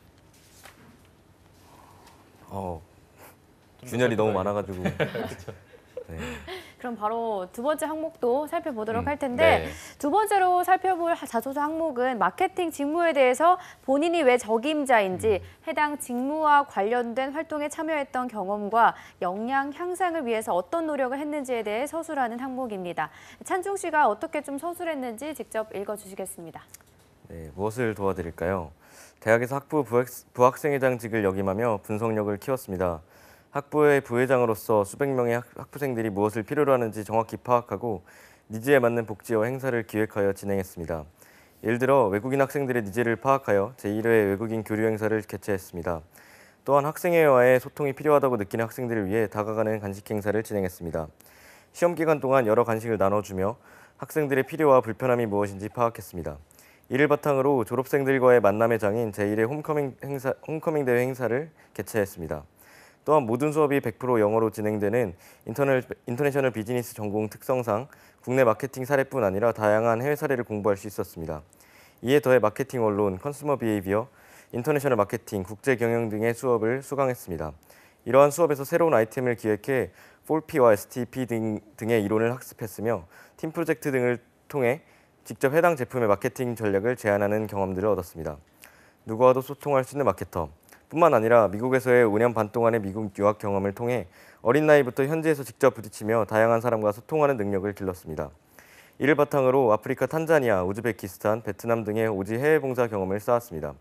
어, 균열이 너무 많아가지고. 네. 그럼 바로 두 번째 항목도 살펴보도록 음, 할 텐데 네. 두 번째로 살펴볼 자소서 항목은 마케팅 직무에 대해서 본인이 왜 적임자인지 해당 직무와 관련된 활동에 참여했던 경험과 역량 향상을 위해서 어떤 노력을 했는지에 대해 서술하는 항목입니다. 찬중 씨가 어떻게 좀 서술했는지 직접 읽어주시겠습니다. 네, 무엇을 도와드릴까요? 대학에서 학부 부학, 부학생회장직을 역임하며 분석력을 키웠습니다. 학부의 부회장으로서 수백 명의 학, 학부생들이 무엇을 필요로 하는지 정확히 파악하고 니즈에 맞는 복지와 행사를 기획하여 진행했습니다. 예를 들어 외국인 학생들의 니즈를 파악하여 제일 회 외국인 교류 행사를 개최했습니다. 또한 학생회와의 소통이 필요하다고 느끼는 학생들을 위해 다가가는 간식 행사를 진행했습니다. 시험 기간 동안 여러 간식을 나눠주며 학생들의 필요와 불편함이 무엇인지 파악했습니다. 이를 바탕으로 졸업생들과의 만남의 장인 제일 회 홈커밍, 행사, 홈커밍 대회 행사를 개최했습니다. 또한 모든 수업이 백 퍼센트 영어로 진행되는 인터넷, 인터내셔널 비즈니스 전공 특성상 국내 마케팅 사례뿐 아니라 다양한 해외 사례를 공부할 수 있었습니다. 이에 더해 마케팅 원론, 컨슈머 비헤이비어, 인터내셔널 마케팅, 국제 경영 등의 수업을 수강했습니다. 이러한 수업에서 새로운 아이템을 기획해 폴피와 에스티피 등, 등의 이론을 학습했으며 팀 프로젝트 등을 통해 직접 해당 제품의 마케팅 전략을 제안하는 경험들을 얻었습니다. 누구와도 소통할 수 있는 마케터, 뿐만 아니라 미국에서의 오 년 반 동안의 미국 유학 경험을 통해 어린 나이부터 현지에서 직접 부딪히며 다양한 사람과 소통하는 능력을 길렀습니다. 이를 바탕으로 아프리카 탄자니아, 우즈베키스탄, 베트남 등의 오지 해외 봉사 경험을 쌓았습니다.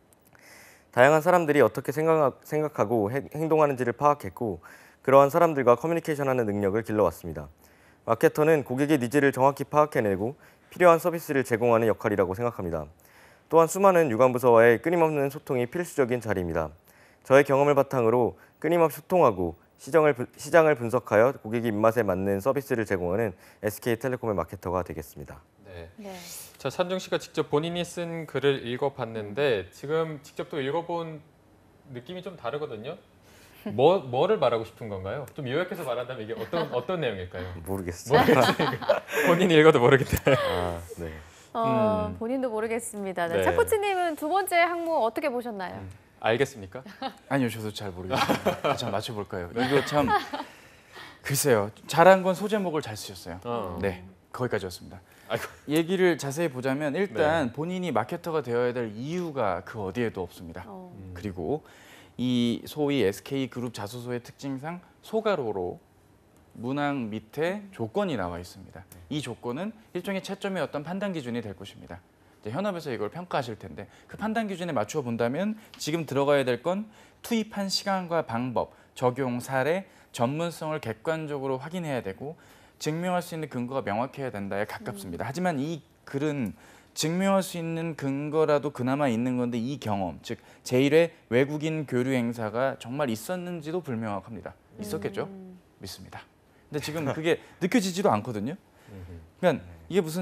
다양한 사람들이 어떻게 생각, 생각하고 해, 행동하는지를 파악했고 그러한 사람들과 커뮤니케이션하는 능력을 길러왔습니다. 마케터는 고객의 니즈를 정확히 파악해내고 필요한 서비스를 제공하는 역할이라고 생각합니다. 또한 수많은 유관부서와의 끊임없는 소통이 필수적인 자리입니다. 저의 경험을 바탕으로 끊임없이 소통하고 시장을, 시장을 분석하여 고객의 입맛에 맞는 서비스를 제공하는 에스케이텔레콤의 마케터가 되겠습니다. 네. 네. 자, 찬중 씨가 직접 본인이 쓴 글을 읽어봤는데 지금 직접 또 읽어본 느낌이 좀 다르거든요. 뭐 뭐를 말하고 싶은 건가요? 좀 요약해서 말한다면 이게 어떤 어떤 내용일까요? 모르겠어요. 본인이 읽어도 모르겠다. 아, 네. 어, 음. 본인도 모르겠습니다. 네. 네. 차코치님은 두 번째 항목 어떻게 보셨나요? 알겠습니까? 아니요, 저도 잘 모르겠어요. 참 맞춰볼까요? 이거 참 글쎄요. 잘한 건 소제목을 잘 쓰셨어요. 어. 네, 거기까지였습니다. 아이고. 얘기를 자세히 보자면 일단 네. 본인이 마케터가 되어야 될 이유가 그 어디에도 없습니다. 어. 음. 그리고 이 소위 에스케이 그룹 자소서의 특징상 소가로로 문항 밑에 조건이 나와 있습니다. 이 조건은 일종의 채점의 어떤 판단 기준이 될 것입니다. 이제 현업에서 이걸 평가하실 텐데 그 판단 기준에 맞추어 본다면 지금 들어가야 될 건 투입한 시간과 방법, 적용 사례, 전문성을 객관적으로 확인해야 되고 증명할 수 있는 근거가 명확해야 된다에 가깝습니다. 하지만 이 글은 증명할 수 있는 근거라도 그나마 있는 건데 이 경험, 즉 제일 회 외국인 교류 행사가 정말 있었는지도 불명확합니다. 있었겠죠? 음. 믿습니다. 근데 지금 그게 느껴지지도 않거든요. 그러니까 이게 무슨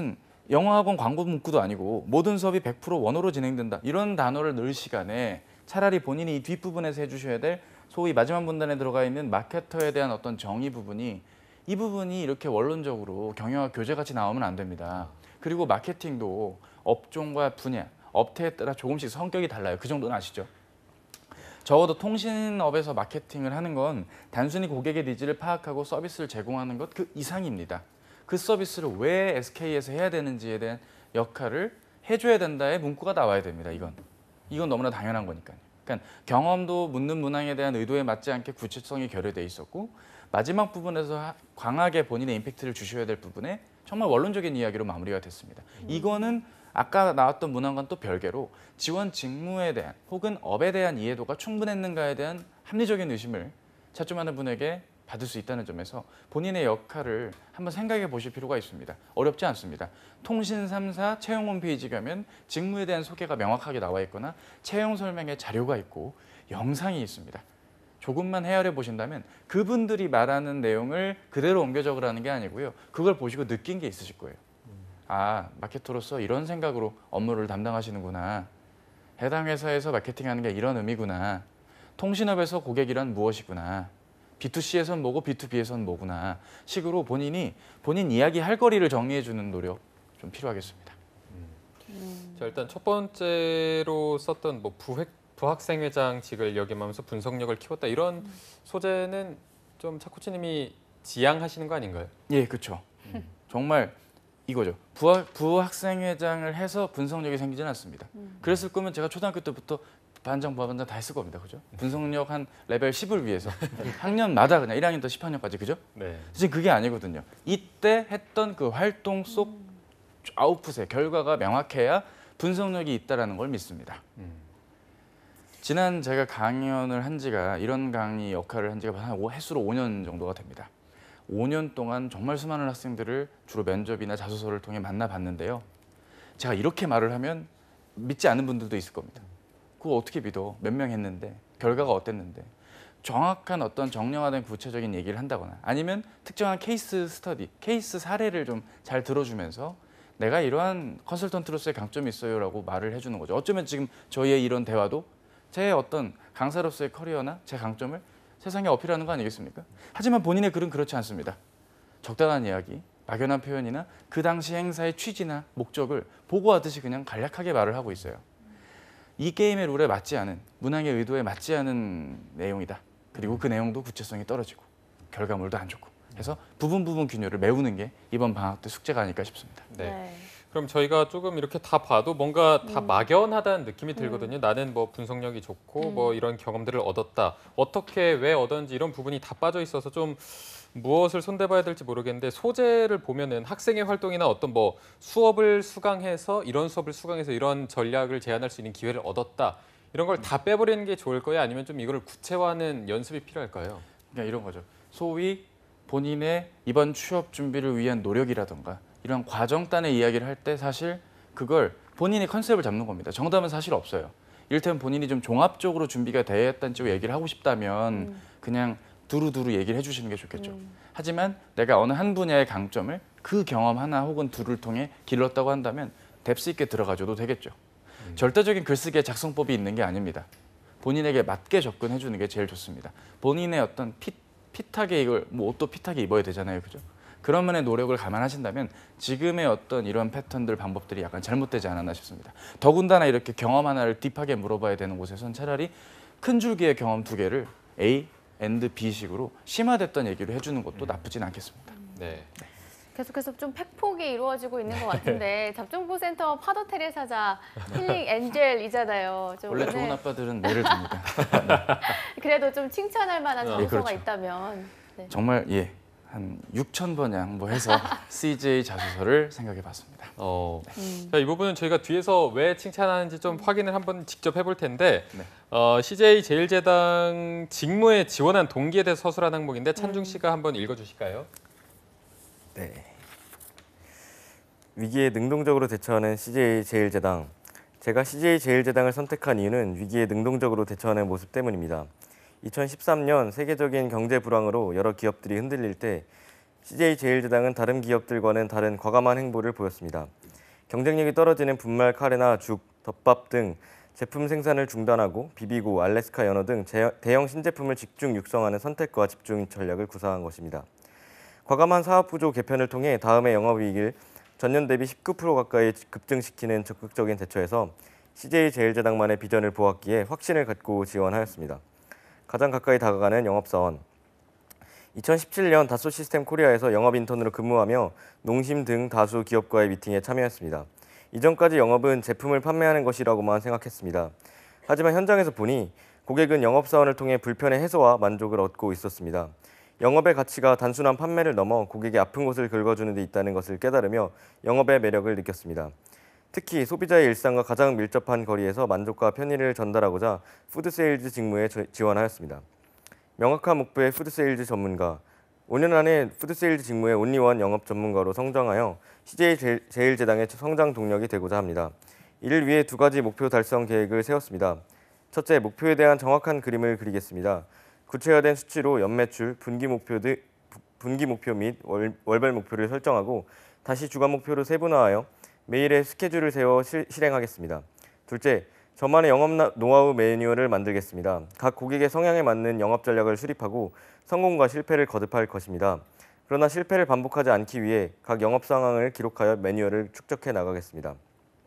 영어학원 광고 문구도 아니고 모든 수업이 백 퍼센트 원어로 진행된다. 이런 단어를 넣을 시간에 차라리 본인이 이 뒷부분에서 해주셔야 될 소위 마지막 분단에 들어가 있는 마케터에 대한 어떤 정의 부분이 이 부분이 이렇게 원론적으로 경영학 교재같이 나오면 안 됩니다. 그리고 마케팅도 업종과 분야, 업태에 따라 조금씩 성격이 달라요. 그 정도는 아시죠? 적어도 통신업에서 마케팅을 하는 건 단순히 고객의 니즈를 파악하고 서비스를 제공하는 것 그 이상입니다. 그 서비스를 왜 에스케이에서 해야 되는지에 대한 역할을 해줘야 된다의 문구가 나와야 됩니다. 이건 이건 너무나 당연한 거니까요. 그러니까 경험도 묻는 문항에 대한 의도에 맞지 않게 구체성이 결여돼 있었고 마지막 부분에서 강하게 본인의 임팩트를 주셔야 될 부분에 정말 원론적인 이야기로 마무리가 됐습니다. 이거는 아까 나왔던 문항과는 또 별개로 지원 직무에 대한 혹은 업에 대한 이해도가 충분했는가에 대한 합리적인 의심을 차점하는 분에게 받을 수 있다는 점에서 본인의 역할을 한번 생각해 보실 필요가 있습니다. 어렵지 않습니다. 통신 삼 사 채용 홈페이지 가면 직무에 대한 소개가 명확하게 나와 있거나 채용 설명의 자료가 있고 영상이 있습니다. 조금만 헤아려 보신다면 그분들이 말하는 내용을 그대로 옮겨 적으라는 게 아니고요. 그걸 보시고 느낀 게 있으실 거예요. 아, 마케터로서 이런 생각으로 업무를 담당하시는구나. 해당 회사에서 마케팅하는 게 이런 의미구나. 통신업에서 고객이란 무엇이구나. 비투씨에선 뭐고 비투비에선 뭐구나. 식으로 본인이 본인 이야기 할 거리를 정리해 주는 노력 좀 필요하겠습니다. 음. 자, 일단 첫 번째로 썼던 뭐 부획, 부학생회장직을 역임하면서 분석력을 키웠다. 이런 음. 소재는 좀 차코치님이 지향하시는 거 아닌가요? 예, 그렇죠. 음. 정말 이거죠. 부학, 부학생회장을 해서 분석력이 생기지는 않습니다. 음. 그랬을 거면 제가 초등학교 때부터 반장, 부하반장 다 했을 겁니다. 그죠? 분석력 한 레벨 십을 위해서 학년마다 그냥 일 학년부터 십 학년까지 그죠? 네. 지금 그게 아니거든요. 이때 했던 그 활동 속 음. 아웃풋의 결과가 명확해야 분석력이 있다라는 걸 믿습니다. 음. 지난 제가 강연을 한 지가 이런 강의 역할을 한 지가 한 횟수로 오 년 정도가 됩니다. 오 년 동안 정말 수많은 학생들을 주로 면접이나 자소서를 통해 만나봤는데요. 제가 이렇게 말을 하면 믿지 않는 분들도 있을 겁니다. 그거 어떻게 믿어? 몇 명 했는데 결과가 어땠는데 정확한 어떤 정량화된 구체적인 얘기를 한다거나 아니면 특정한 케이스 스터디, 케이스 사례를 좀 잘 들어주면서 내가 이러한 컨설턴트로서의 강점이 있어요라고 말을 해주는 거죠. 어쩌면 지금 저희의 이런 대화도 제 어떤 강사로서의 커리어나 제 강점을 세상에 어필하는 거 아니겠습니까? 하지만 본인의 글은 그렇지 않습니다. 적당한 이야기, 막연한 표현이나 그 당시 행사의 취지나 목적을 보고하듯이 그냥 간략하게 말을 하고 있어요. 이 게임의 룰에 맞지 않은, 문항의 의도에 맞지 않은 내용이다. 그리고 그 내용도 구체성이 떨어지고 결과물도 안 좋고 해서 부분 부분 균열을 메우는 게 이번 방학 때 숙제가 아닐까 싶습니다. 네. 네. 그럼 저희가 조금 이렇게 다 봐도 뭔가 다 음. 막연하다는 느낌이 들거든요. 음. 나는 뭐 분석력이 좋고 음. 뭐 이런 경험들을 얻었다. 어떻게 왜 얻었는지 이런 부분이 다 빠져 있어서 좀 무엇을 손대봐야 될지 모르겠는데 소재를 보면은 학생의 활동이나 어떤 뭐 수업을 수강해서 이런 수업을 수강해서 이런 전략을 제안할 수 있는 기회를 얻었다. 이런 걸 다 빼버리는 게 좋을 거예요? 아니면 좀 이걸 구체화하는 연습이 필요할까요? 그냥 이런 거죠. 소위 본인의 이번 취업 준비를 위한 노력이라던가 이런 과정단의 이야기를 할 때 사실 그걸 본인이 컨셉을 잡는 겁니다. 정답은 사실 없어요. 이를테면 본인이 좀 종합적으로 준비가 되었다는 쪽으로 얘기를 하고 싶다면 음. 그냥 두루두루 얘기를 해주시는 게 좋겠죠. 음. 하지만 내가 어느 한 분야의 강점을 그 경험 하나 혹은 둘을 통해 길렀다고 한다면 뎁스 있게 들어가줘도 되겠죠. 음. 절대적인 글쓰기의 작성법이 있는 게 아닙니다. 본인에게 맞게 접근해 주는 게 제일 좋습니다. 본인의 어떤 핏, 핏하게 이걸 뭐 옷도 핏하게 입어야 되잖아요. 그죠? 그런 면의 노력을 감안하신다면 지금의 어떤 이런 패턴들, 방법들이 약간 잘못되지 않았나 싶습니다. 더군다나 이렇게 경험 하나를 딥하게 물어봐야 되는 곳에선 차라리 큰 줄기의 경험 두 개를 A, and B식으로 심화됐던 얘기를 해주는 것도 나쁘진 않겠습니다. 네. 계속해서 좀 팩폭이 이루어지고 있는 것 같은데 잡종보센터 파더 테레사자 힐링 엔젤이잖아요. 좀 원래 오늘 좋은 아빠들은 매를 줍니다. 그래도 좀 칭찬할 만한 자소서가 네, 그렇죠. 있다면 네. 정말 예. 한 육천 번양 뭐 해서 씨제이 자소서를 생각해 봤습니다. 어, 음. 자, 이 부분은 저희가 뒤에서 왜 칭찬하는지 좀 확인을 한번 직접 해볼 텐데 네. 어, 씨제이 제일제당 직무에 지원한 동기에 대해서 서술한 항목인데 찬중 씨가 한번 읽어주실까요? 네. 위기에 능동적으로 대처하는 씨제이 제일제당. 제가 씨제이 제일제당을 선택한 이유는 위기에 능동적으로 대처하는 모습 때문입니다. 이천십삼 년 세계적인 경제 불황으로 여러 기업들이 흔들릴 때 씨제이제일제당은 다른 기업들과는 다른 과감한 행보를 보였습니다. 경쟁력이 떨어지는 분말 카레나 죽, 덮밥 등 제품 생산을 중단하고 비비고, 알래스카 연어 등 대형 신제품을 집중 육성하는 선택과 집중 전략을 구사한 것입니다. 과감한 사업 구조 개편을 통해 다음해 영업이익을 전년 대비 십구 퍼센트 가까이 급증시키는 적극적인 대처에서 씨제이제일제당만의 비전을 보았기에 확신을 갖고 지원하였습니다. 가장 가까이 다가가는 영업사원. 이천십칠 년 다소 시스템 코리아에서 영업 인턴으로 근무하며 농심 등 다수 기업과의 미팅에 참여했습니다. 이전까지 영업은 제품을 판매하는 것이라고만 생각했습니다. 하지만 현장에서 보니 고객은 영업사원을 통해 불편의 해소와 만족을 얻고 있었습니다. 영업의 가치가 단순한 판매를 넘어 고객의 아픈 곳을 긁어주는 데 있다는 것을 깨달으며 영업의 매력을 느꼈습니다. 특히 소비자의 일상과 가장 밀접한 거리에서 만족과 편의를 전달하고자 푸드세일즈 직무에 지원하였습니다. 명확한 목표의 푸드세일즈 전문가. 오 년 안에 푸드세일즈 직무의 온리원 영업 전문가로 성장하여 씨제이제일제당의 성장 동력이 되고자 합니다. 이를 위해 두 가지 목표 달성 계획을 세웠습니다. 첫째, 목표에 대한 정확한 그림을 그리겠습니다. 구체화된 수치로 연매출, 분기 목표 등 분기 목표 및 월, 월별 목표를 설정하고 다시 주간 목표로 세분화하여 매일의 스케줄을 세워 실, 실행하겠습니다. 둘째, 저만의 영업 노하우 매뉴얼을 만들겠습니다. 각 고객의 성향에 맞는 영업 전략을 수립하고 성공과 실패를 거듭할 것입니다. 그러나 실패를 반복하지 않기 위해 각 영업 상황을 기록하여 매뉴얼을 축적해 나가겠습니다.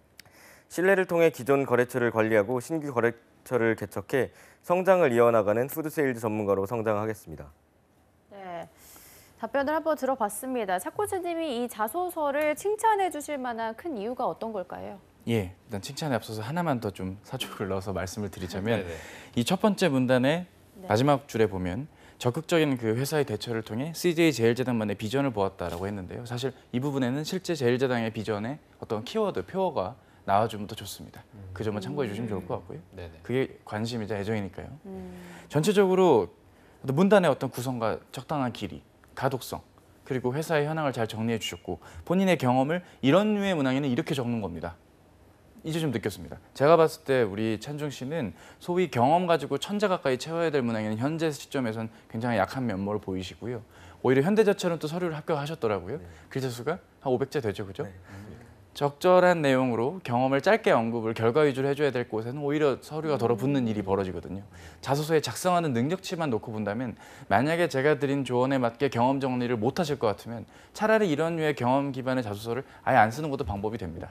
신뢰를 통해 기존 거래처를 관리하고 신규 거래처를 개척해 성장을 이어나가는 푸드세일즈 전문가로 성장하겠습니다. 네, 답변을 한번 들어봤습니다. 차 코치님이 이 자소서를 칭찬해 주실 만한 큰 이유가 어떤 걸까요? 예, 일단 칭찬에 앞서서 하나만 더 좀 사족을 넣어서 말씀을 드리자면 네네. 이 첫 번째 문단의 네. 마지막 줄에 보면 적극적인 그 회사의 대처를 통해 씨제이제일제당만의 비전을 보았다라고 했는데요. 사실 이 부분에는 실제 제일제당의 비전의 어떤 키워드, 표어가 나와주면 더 좋습니다. 그 점을 참고해 주시면 좋을 것 같고요. 네네. 그게 관심이자 애정이니까요. 음. 전체적으로 문단의 어떤 구성과 적당한 길이, 가독성, 그리고 회사의 현황을 잘 정리해 주셨고 본인의 경험을 이런 류의 문항에는 이렇게 적는 겁니다. 이제 좀 느꼈습니다. 제가 봤을 때 우리 찬중 씨는 소위 경험 가지고 천재 가까이 채워야 될 문항에는 현재 시점에선 굉장히 약한 면모를 보이시고요. 오히려 현대자처럼 또 서류를 합격하셨더라고요. 네. 글자 수가 한 오백 자 되죠, 그죠? 네. 적절한 내용으로 경험을 짧게 언급을 결과 위주로 해줘야 될 곳에는 오히려 서류가 덜어붙는 일이 벌어지거든요. 자소서에 작성하는 능력치만 놓고 본다면 만약에 제가 드린 조언에 맞게 경험 정리를 못 하실 것 같으면 차라리 이런 류의 경험 기반의 자소서를 아예 안 쓰는 것도 방법이 됩니다.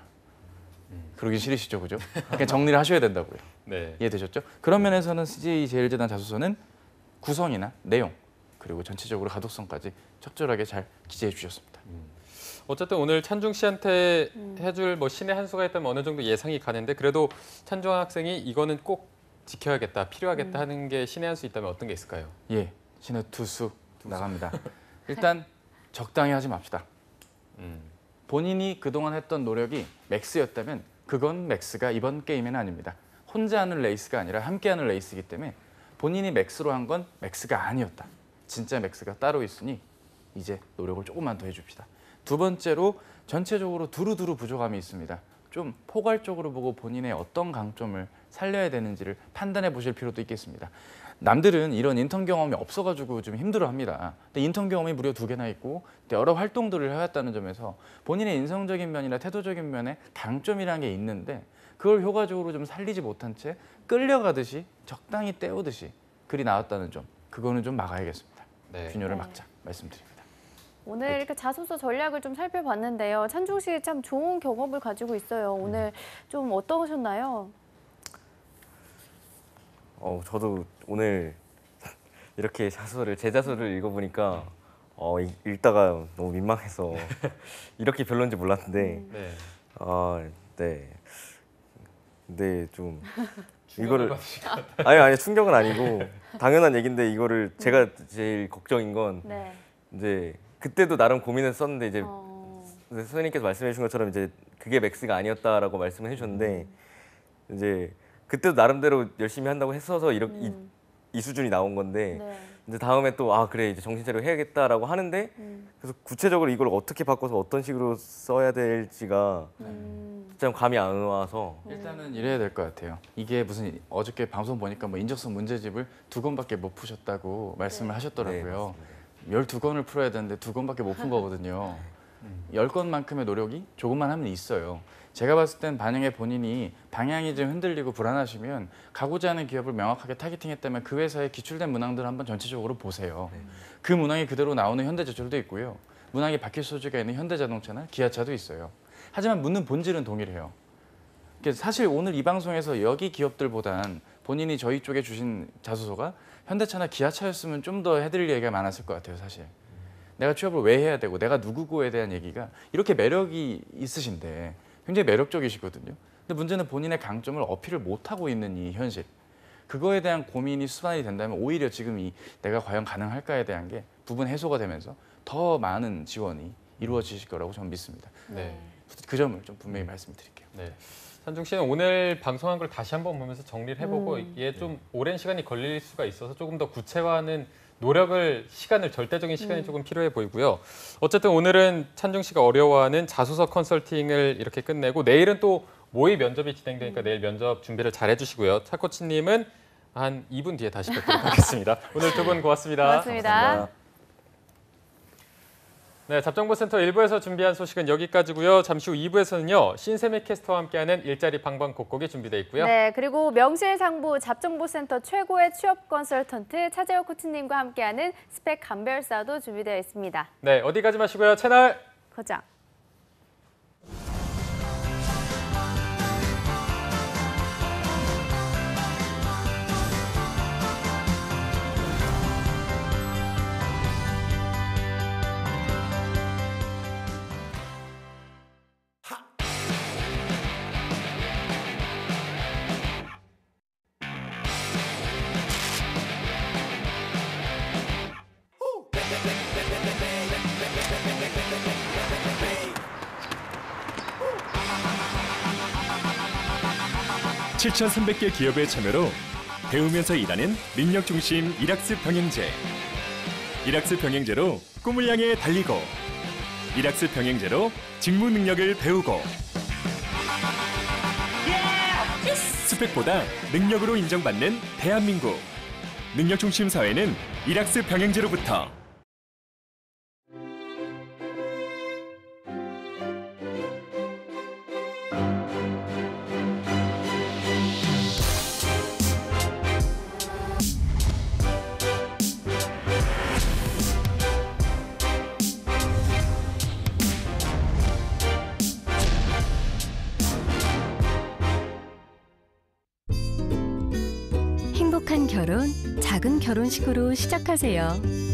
그러기 싫으시죠, 그죠? 그냥 정리를 하셔야 된다고요. 네. 이해되셨죠? 그런 면에서는 씨제이제일제당 자소서는 구성이나 내용 그리고 전체적으로 가독성까지 적절하게 잘 기재해 주셨습니다. 어쨌든 오늘 찬중 씨한테 해줄 뭐 신의 한 수가 있다면 어느 정도 예상이 가는데 그래도 찬중 학생이 이거는 꼭 지켜야겠다, 필요하겠다 하는 게 신의 한 수 있다면 어떤 게 있을까요? 예, 신의 투수 나갑니다. 일단 적당히 하지 맙시다. 음. 본인이 그동안 했던 노력이 맥스였다면 그건 맥스가 이번 게임에는 아닙니다. 혼자 하는 레이스가 아니라 함께 하는 레이스이기 때문에 본인이 맥스로 한 건 맥스가 아니었다. 진짜 맥스가 따로 있으니 이제 노력을 조금만 더 해줍시다. 두 번째로 전체적으로 두루두루 부족함이 있습니다. 좀 포괄적으로 보고 본인의 어떤 강점을 살려야 되는지를 판단해 보실 필요도 있겠습니다. 남들은 이런 인턴 경험이 없어가지고 좀 힘들어합니다. 근데 인턴 경험이 무려 두 개나 있고 여러 활동들을 해왔다는 점에서 본인의 인성적인 면이나 태도적인 면에 강점이라는 게 있는데 그걸 효과적으로 좀 살리지 못한 채 끌려가듯이 적당히 때우듯이 글이 나왔다는 점, 그거는 좀 막아야겠습니다. 네. 균열을 네. 막자 말씀드립니다. 오늘 이렇게 자소서 전략을 좀 살펴봤는데요. 찬중 씨 참 좋은 경험을 가지고 있어요. 오늘 좀 어떠셨나요? 어, 저도 오늘 이렇게 자소서를 제 자소를 읽어보니까 어, 읽- 읽다가 너무 민망해서 이렇게 별론지 몰랐는데 네. 아, 네. 근데 좀 충격을 이거를 받으실 것 아니 아니 충격은 아니고 당연한 얘기인데 이거를 제가 제일 걱정인 건 네. 이제 그때도 나름 고민을 썼는데 이제 어... 선생님께서 말씀해 주신 것처럼 이제 그게 맥스가 아니었다라고 말씀을 해주셨는데 이제 그때도 나름대로 열심히 한다고 했어서 이렇게 이, 음. 이 수준이 나온 건데 네. 이제 다음에 또 아 그래 이제 정신 차리고 해야겠다라고 하는데 음. 그래서 구체적으로 이걸 어떻게 바꿔서 어떤 식으로 써야 될지가 음. 좀 감이 안 와서 일단은 이래야 될 것 같아요. 이게 무슨 어저께 방송 보니까 뭐 인적성 문제집을 두 권밖에 못 푸셨다고 말씀을 네, 하셨더라고요. 맞습니다. 열두 권을 풀어야 되는데 두 권밖에 못 푼 거거든요. 열 권만큼의 노력이 조금만 하면 있어요. 제가 봤을 땐 반영의 본인이 방향이 좀 흔들리고 불안하시면 가고자 하는 기업을 명확하게 타겟팅했다면 그 회사의 기출된 문항들을 한번 전체적으로 보세요. 네. 그 문항이 그대로 나오는 현대제철도 있고요. 문항이 바뀔 소지가 있는 현대자동차나 기아차도 있어요. 하지만 묻는 본질은 동일해요. 사실 오늘 이 방송에서 여기 기업들보단 본인이 저희 쪽에 주신 자소서가 현대차나 기아차였으면 좀 더 해드릴 얘기가 많았을 것 같아요. 사실. 내가 취업을 왜 해야 되고 내가 누구고에 대한 얘기가 이렇게 매력이 있으신데 굉장히 매력적이시거든요. 근데 문제는 본인의 강점을 어필을 못하고 있는 이 현실. 그거에 대한 고민이 수반이 된다면 오히려 지금 이 내가 과연 가능할까에 대한 게 부분 해소가 되면서 더 많은 지원이 이루어지실 거라고 저는 믿습니다. 네. 그 점을 좀 분명히 말씀드릴게요. 네. 산중 씨는 오늘 방송한 걸 다시 한번 보면서 정리를 해보고 음. 이게 좀 오랜 시간이 걸릴 수가 있어서 조금 더 구체화하는 노력을, 시간을, 절대적인 시간이 음. 조금 필요해 보이고요. 어쨌든 오늘은 찬중 씨가 어려워하는 자소서 컨설팅을 이렇게 끝내고 내일은 또 모의 면접이 진행되니까 내일 면접 준비를 잘 해주시고요. 차 코치님은 한 이 분 뒤에 다시 뵙도록 하겠습니다. 오늘 두 분 고맙습니다. 고맙습니다. 감사합니다. 네, 잡정보센터 일 부에서 준비한 소식은 여기까지고요. 잠시 후 이 부에서는요. 신세미 캐스터와 함께하는 일자리 방방곡곡이 준비되어 있고요. 네, 그리고 명실상부 잡정보센터 최고의 취업 컨설턴트 차재호 코치님과 함께하는 스펙 감별사도 준비되어 있습니다. 네, 어디 가지 마시고요. 채널 고정. 칠천삼백 개 기업의 참여로 배우면서 일하는 능력 중심 일학습 병행제. 일학습 병행제로 꿈을 향해 달리고, 일학습 병행제로 직무 능력을 배우고. 스펙보다 능력으로 인정받는 대한민국. 능력 중심 사회는 일학습 병행제로부터. 행복한 결혼, 작은 결혼식으로 시작하세요.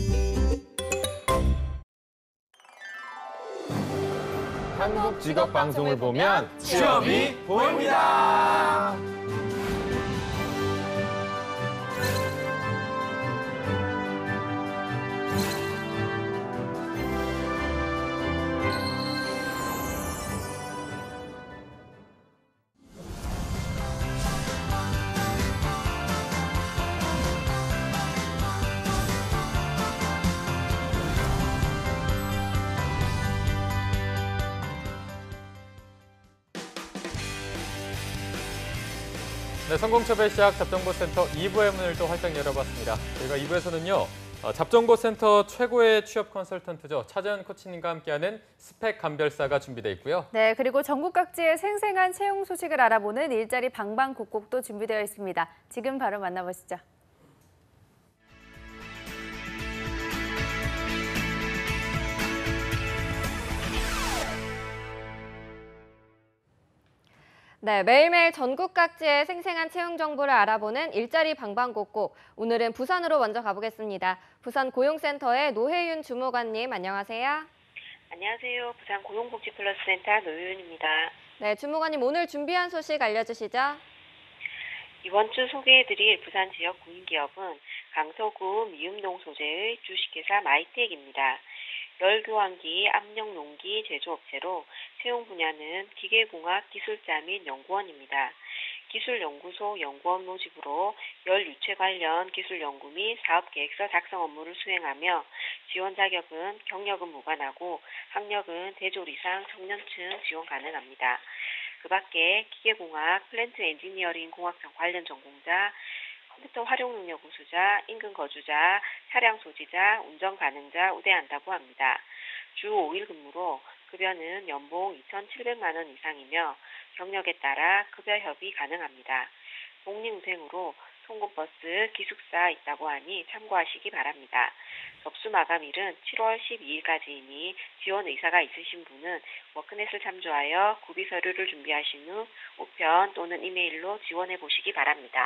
한국 직업 방송을 보면 취업이 보입니다. 네, 성공첩의 시작 잡정보센터 이 부의 문을 또 활짝 열어봤습니다. 저희가 이 부에서는요. 어, 잡정보센터 최고의 취업 컨설턴트죠. 차재현 코치님과 함께하는 스펙 감별사가 준비되어 있고요. 네, 그리고 전국 각지의 생생한 채용 소식을 알아보는 일자리 방방곡곡도 준비되어 있습니다. 지금 바로 만나보시죠. 네, 매일매일 전국 각지의 생생한 채용 정보를 알아보는 일자리 방방곡곡. 오늘은 부산으로 먼저 가보겠습니다. 부산 고용센터의 노혜윤 주무관님, 안녕하세요. 안녕하세요. 부산 고용복지플러스센터 노혜윤입니다. 네, 주무관님 오늘 준비한 소식 알려주시죠. 이번 주 소개해드릴 부산 지역 공인기업은 강서구 미음동 소재의 주식회사 마이텍입니다. 열교환기, 압력농기 제조업체로 채용 분야는 기계공학 기술자 및 연구원입니다. 기술연구소 연구원 모집으로 열 유체 관련 기술 연구 및 사업계획서 작성 업무를 수행하며 지원 자격은 경력은 무관하고 학력은 대졸 이상 청년층 지원 가능합니다. 그 밖에 기계공학, 플랜트 엔지니어링 공학장 관련 전공자, 컴퓨터 활용 능력 우수자, 인근 거주자, 차량 소지자, 운전 가능자 우대한다고 합니다. 주 오 일 근무로 급여는 연봉 이천칠백만 원 이상이며 경력에 따라 급여 협의 가능합니다. 독립운행으로 통근버스, 기숙사 있다고 하니 참고하시기 바랍니다. 접수 마감일은 칠월 십이일까지이니 지원 의사가 있으신 분은 워크넷을 참조하여 구비 서류를 준비하신 후 우편 또는 이메일로 지원해 보시기 바랍니다.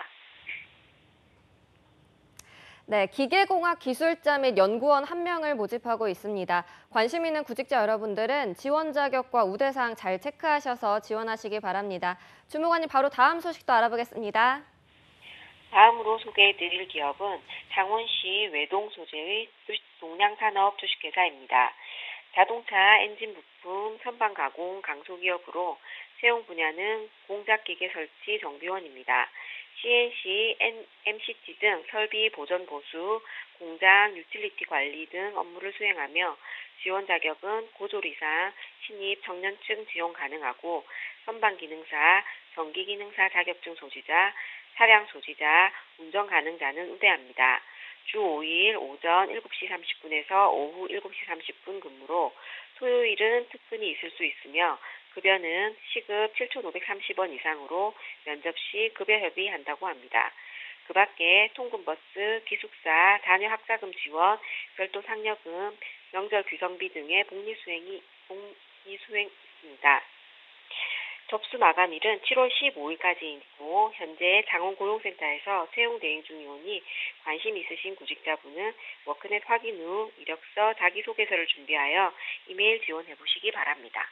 네, 기계공학 기술자 및 연구원 한 명을 모집하고 있습니다. 관심 있는 구직자 여러분들은 지원 자격과 우대사항 잘 체크하셔서 지원하시기 바랍니다. 주무관님, 바로 다음 소식도 알아보겠습니다. 다음으로 소개해드릴 기업은 창원시 외동 소재의 동량산업 주식회사입니다. 자동차 엔진 부품 선반 가공 강소기업으로 채용 분야는 공작기계 설치 정비원입니다. 씨엔씨, 엠씨티 등 설비 보전 보수, 공장 유틸리티 관리 등 업무를 수행하며 지원 자격은 고졸 이상 신입 청년층 지원 가능하고 선반 기능사, 전기 기능사 자격증 소지자, 차량 소지자, 운전 가능자는 우대합니다. 주 오 일 오전 일곱 시 삼십 분에서 오후 일곱 시 삼십 분 근무로 토요일은 특근이 있을 수 있으며 급여는 시급 칠천오백삼십 원 이상으로 면접 시 급여 협의한다고 합니다. 그 밖에 통근버스, 기숙사, 자녀 학자금 지원, 별도 상여금, 명절 규성비 등의 복리 수행이 복리 수행 있습니다. 접수 마감일은 칠월 십오일까지이고 현재 장원고용센터에서 채용 대행 중이오니 관심 있으신 구직자분은 워크넷 확인 후 이력서, 자기소개서를 준비하여 이메일 지원해 보시기 바랍니다.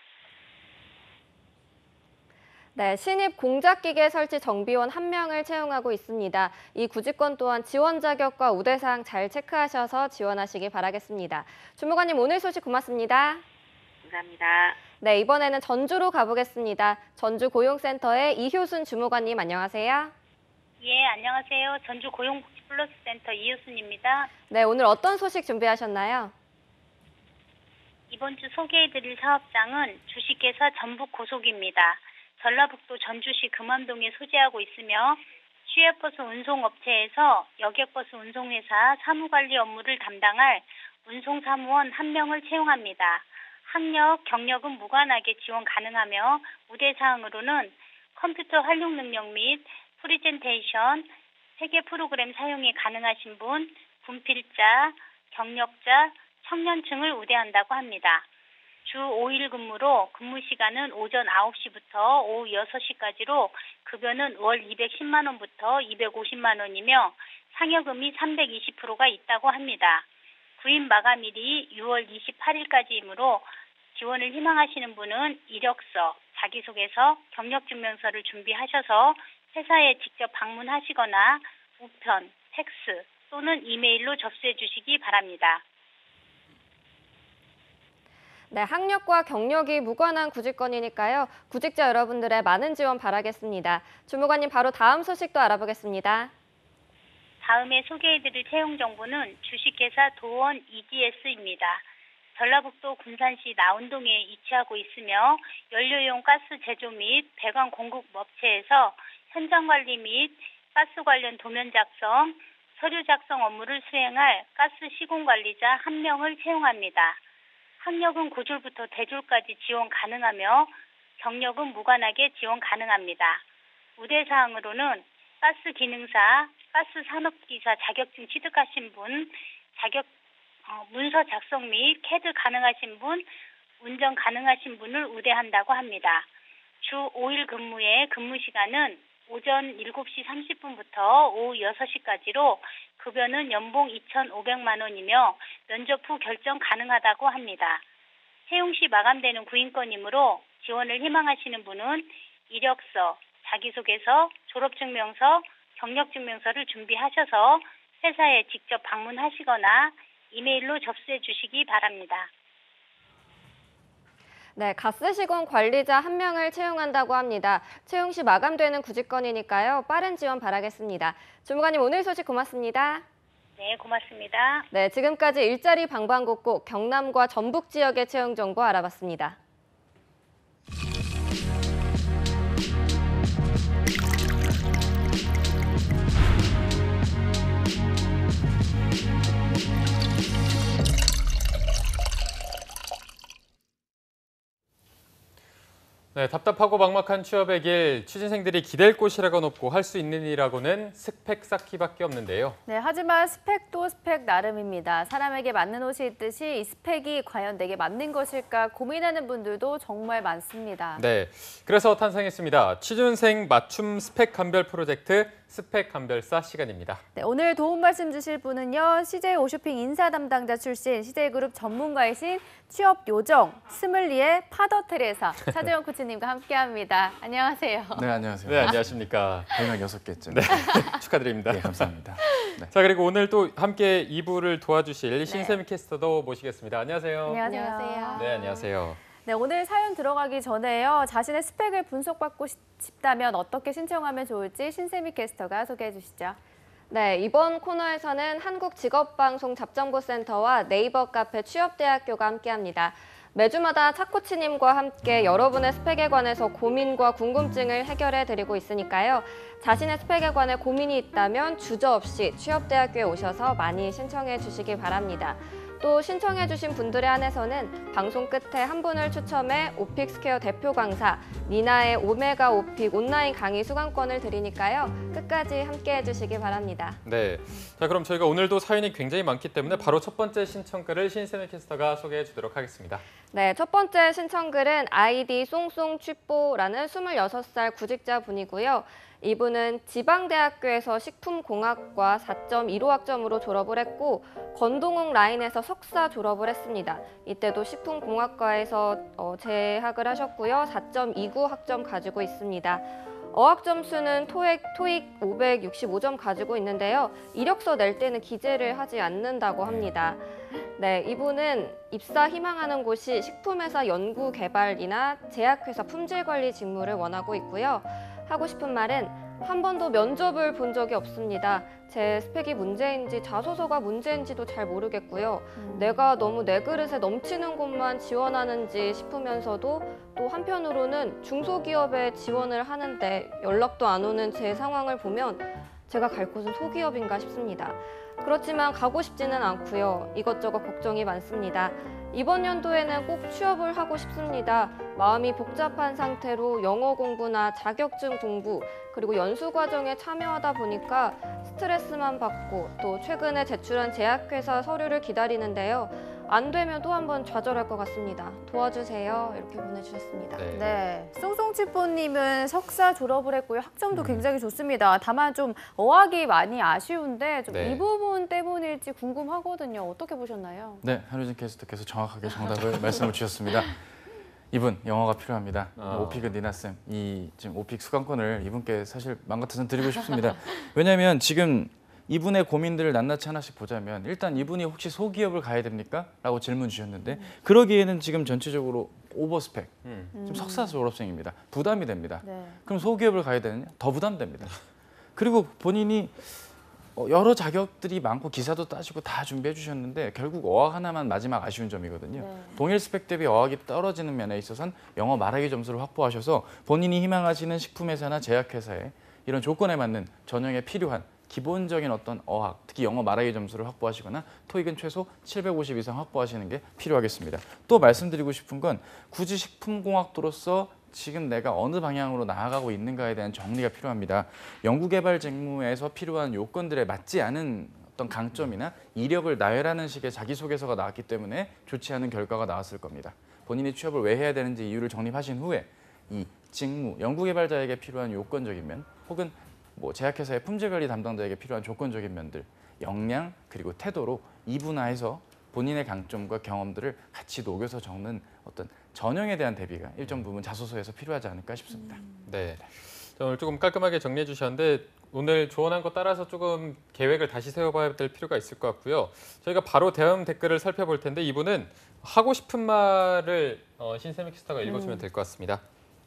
네, 신입 공작기계 설치 정비원 한 명을 채용하고 있습니다. 이 구직권 또한 지원 자격과 우대사항 잘 체크하셔서 지원하시기 바라겠습니다. 주무관님, 오늘 소식 고맙습니다. 감사합니다. 네, 이번에는 전주로 가보겠습니다. 전주 고용센터의 이효순 주무관님, 안녕하세요. 예, 안녕하세요. 전주 고용복지플러스센터 이효순입니다. 네, 오늘 어떤 소식 준비하셨나요? 이번 주 소개해드릴 사업장은 주식회사 전북고속입니다. 전라북도 전주시 금암동에 소재하고 있으며 취해버스 운송업체에서 여객버스 운송회사 사무관리 업무를 담당할 운송사무원 한 명을 채용합니다. 학력, 경력은 무관하게 지원 가능하며 우대사항으로는 컴퓨터 활용 능력 및 프리젠테이션, 회계 프로그램 사용이 가능하신 분, 분필자, 경력자, 청년층을 우대한다고 합니다. 주 오 일 근무로 근무 시간은 오전 아홉 시부터 오후 여섯 시까지로 급여는 월 이백십만 원부터 이백오십만 원이며 상여금이 삼백이십 퍼센트가 있다고 합니다. 구인 마감일이 유월 이십팔일까지이므로 지원을 희망하시는 분은 이력서, 자기소개서, 경력증명서를 준비하셔서 회사에 직접 방문하시거나 우편, 팩스 또는 이메일로 접수해 주시기 바랍니다. 네, 학력과 경력이 무관한 구직권이니까요. 구직자 여러분들의 많은 지원 바라겠습니다. 주무관님, 바로 다음 소식도 알아보겠습니다. 다음에 소개해드릴 채용 정보는 주식회사 도원 이지에스입니다. 전라북도 군산시 나운동에 위치하고 있으며 연료용 가스 제조 및 배관 공급 업체에서 현장 관리 및 가스 관련 도면 작성, 서류 작성 업무를 수행할 가스 시공 관리자 한 명을 채용합니다. 학력은 고졸부터 대졸까지 지원 가능하며 경력은 무관하게 지원 가능합니다. 우대사항으로는 가스 기능사, 가스 산업기사 자격증 취득하신 분, 자격 어, 문서 작성 및 캐드 가능하신 분, 운전 가능하신 분을 우대한다고 합니다. 주 오 일 근무의 근무 시간은 오전 일곱 시 삼십 분부터 오후 여섯 시까지로 급여는 연봉 이천오백만 원이며 면접 후 결정 가능하다고 합니다. 채용 시 마감되는 구인권이므로 지원을 희망하시는 분은 이력서, 자기소개서, 졸업증명서, 경력증명서를 준비하셔서 회사에 직접 방문하시거나 이메일로 접수해 주시기 바랍니다. 네, 가스 시공 관리자 한 명을 채용한다고 합니다. 채용 시 마감되는 구직권이니까요. 빠른 지원 바라겠습니다. 주무관님, 오늘 소식 고맙습니다. 네, 고맙습니다. 네, 지금까지 일자리 방방곡곡 경남과 전북 지역의 채용 정보 알아봤습니다. 네, 답답하고 막막한 취업의 길, 취준생들이 기댈 곳이라고 높고 할 수 있는 일이라고는 스펙 쌓기밖에 없는데요. 네, 하지만 스펙도 스펙 나름입니다. 사람에게 맞는 옷이 있듯이 이 스펙이 과연 내게 맞는 것일까 고민하는 분들도 정말 많습니다. 네, 그래서 탄생했습니다. 취준생 맞춤 스펙 감별 프로젝트 스펙 감별사 시간입니다. 네, 오늘 도움 말씀 주실 분은요. 씨제이 오쇼핑 인사 담당자 출신 씨제이그룹 전문가이신 취업 요정 스물리의 파더 테레사 차재원 코치님과 함께합니다. 안녕하세요. 네, 안녕하세요. 네, 안녕하십니까. 대략 여섯 개쯤. 네, 축하드립니다. 네, 감사합니다. 네. 자, 그리고 오늘 또 함께 이 부를 도와주실 네. 신세미 캐스터도 모시겠습니다. 안녕하세요. 안녕하세요. 네, 안녕하세요. 네, 오늘 사연 들어가기 전에요. 자신의 스펙을 분석받고 싶다면 어떻게 신청하면 좋을지 신세미 캐스터가 소개해 주시죠. 네, 이번 코너에서는 한국직업방송 잡정보센터와 네이버 카페 취업대학교가 함께합니다. 매주마다 차코치님과 함께 여러분의 스펙에 관해서 고민과 궁금증을 해결해 드리고 있으니까요. 자신의 스펙에 관해 고민이 있다면 주저없이 취업대학교에 오셔서 많이 신청해 주시기 바랍니다. 또 신청해 주신 분들에 한해서는 방송 끝에 한 분을 추첨해 오픽스퀘어 대표 강사 니나의 오메가 오픽 온라인 강의 수강권을 드리니까요. 끝까지 함께해 주시기 바랍니다. 네, 자 그럼 저희가 오늘도 사연이 굉장히 많기 때문에 바로 첫 번째 신청글을 신세미 캐스터가 소개해 주도록 하겠습니다. 네, 첫 번째 신청글은 아이디 쏭쏭취뽀라는 스물여섯 살 구직자 분이고요. 이분은 지방대학교에서 식품공학과 사 점 일오 학점으로 졸업을 했고 건동욱 라인에서 석사 졸업을 했습니다. 이때도 식품공학과에서 어, 재학을 하셨고요. 사 점 이구 학점 가지고 있습니다. 어학 점수는 토익, 토익 오백육십오 점 가지고 있는데요. 이력서 낼 때는 기재를 하지 않는다고 합니다. 네, 이분은 입사 희망하는 곳이 식품회사 연구개발이나 제약회사 품질관리 직무를 원하고 있고요. 하고 싶은 말은 한 번도 면접을 본 적이 없습니다. 제 스펙이 문제인지 자소서가 문제인지도 잘 모르겠고요. 음. 내가 너무 내 그릇에 넘치는 곳만 지원하는지 싶으면서도 또 한편으로는 중소기업에 지원을 하는데 연락도 안 오는 제 상황을 보면 제가 갈 곳은 소기업인가 싶습니다. 그렇지만 가고 싶지는 않고요. 이것저것 걱정이 많습니다. 이번 연도에는 꼭 취업을 하고 싶습니다. 마음이 복잡한 상태로 영어 공부나 자격증 공부 그리고 연수 과정에 참여하다 보니까 스트레스만 받고 또 최근에 제출한 제약회사 서류를 기다리는데요. 안 되면 또 한 번 좌절할 것 같습니다. 도와주세요. 이렇게 보내주셨습니다. 네. 네, 쏭쏭치뽀님은 석사 졸업을 했고요. 학점도 굉장히 좋습니다. 다만 좀 어학이 많이 아쉬운데 좀 이 네. 부분 때문일지 궁금하거든요. 어떻게 보셨나요? 네, 한효진 캐스터께서 정확하게 정답을 말씀을 주셨습니다. 이분 영어가 필요합니다. 아. 오픽은 니나쌤, 이 지금 오픽 수강권을 이분께 사실 마음 같아서는 드리고 싶습니다. 왜냐하면 지금 이분의 고민들을 낱낱이 하나씩 보자면 일단 이분이 혹시 소기업을 가야 됩니까? 라고 질문 주셨는데 그러기에는 지금 전체적으로 오버스펙, 음. 지금 석사 졸업생입니다. 부담이 됩니다. 네. 그럼 소기업을 가야 되느냐? 더 부담됩니다. 그리고 본인이 여러 자격들이 많고 기사도 따시고 다 준비해 주셨는데 결국 어학 하나만 마지막 아쉬운 점이거든요. 네. 동일 스펙 대비 어학이 떨어지는 면에 있어서는 영어 말하기 점수를 확보하셔서 본인이 희망하시는 식품회사나 제약회사에 이런 조건에 맞는 전형에 필요한 기본적인 어떤 어학, 특히 영어 말하기 점수를 확보하시거나 토익은 최소 칠백오십 이상 확보하시는 게 필요하겠습니다. 또 말씀드리고 싶은 건 굳이 식품공학도로서 지금 내가 어느 방향으로 나아가고 있는가에 대한 정리가 필요합니다. 연구개발 직무에서 필요한 요건들에 맞지 않은 어떤 강점이나 이력을 나열하는 식의 자기소개서가 나왔기 때문에 좋지 않은 결과가 나왔을 겁니다. 본인이 취업을 왜 해야 되는지 이유를 정립하신 후에 이 직무, 연구개발자에게 필요한 요건적인 면 혹은 뭐 제약회사의 품질관리 담당자에게 필요한 조건적인 면들, 역량 그리고 태도로 이분화해서 본인의 강점과 경험들을 같이 녹여서 적는 어떤 전형에 대한 대비가 일정 부분 자소서에서 필요하지 않을까 싶습니다. 네, 자, 오늘 조금 깔끔하게 정리해 주셨는데 오늘 조언한 거 따라서 조금 계획을 다시 세워봐야 될 필요가 있을 것 같고요. 저희가 바로 대응 댓글을 살펴볼 텐데 이분은 하고 싶은 말을 어, 신세미 캐스터가 읽어주면 될 것 같습니다.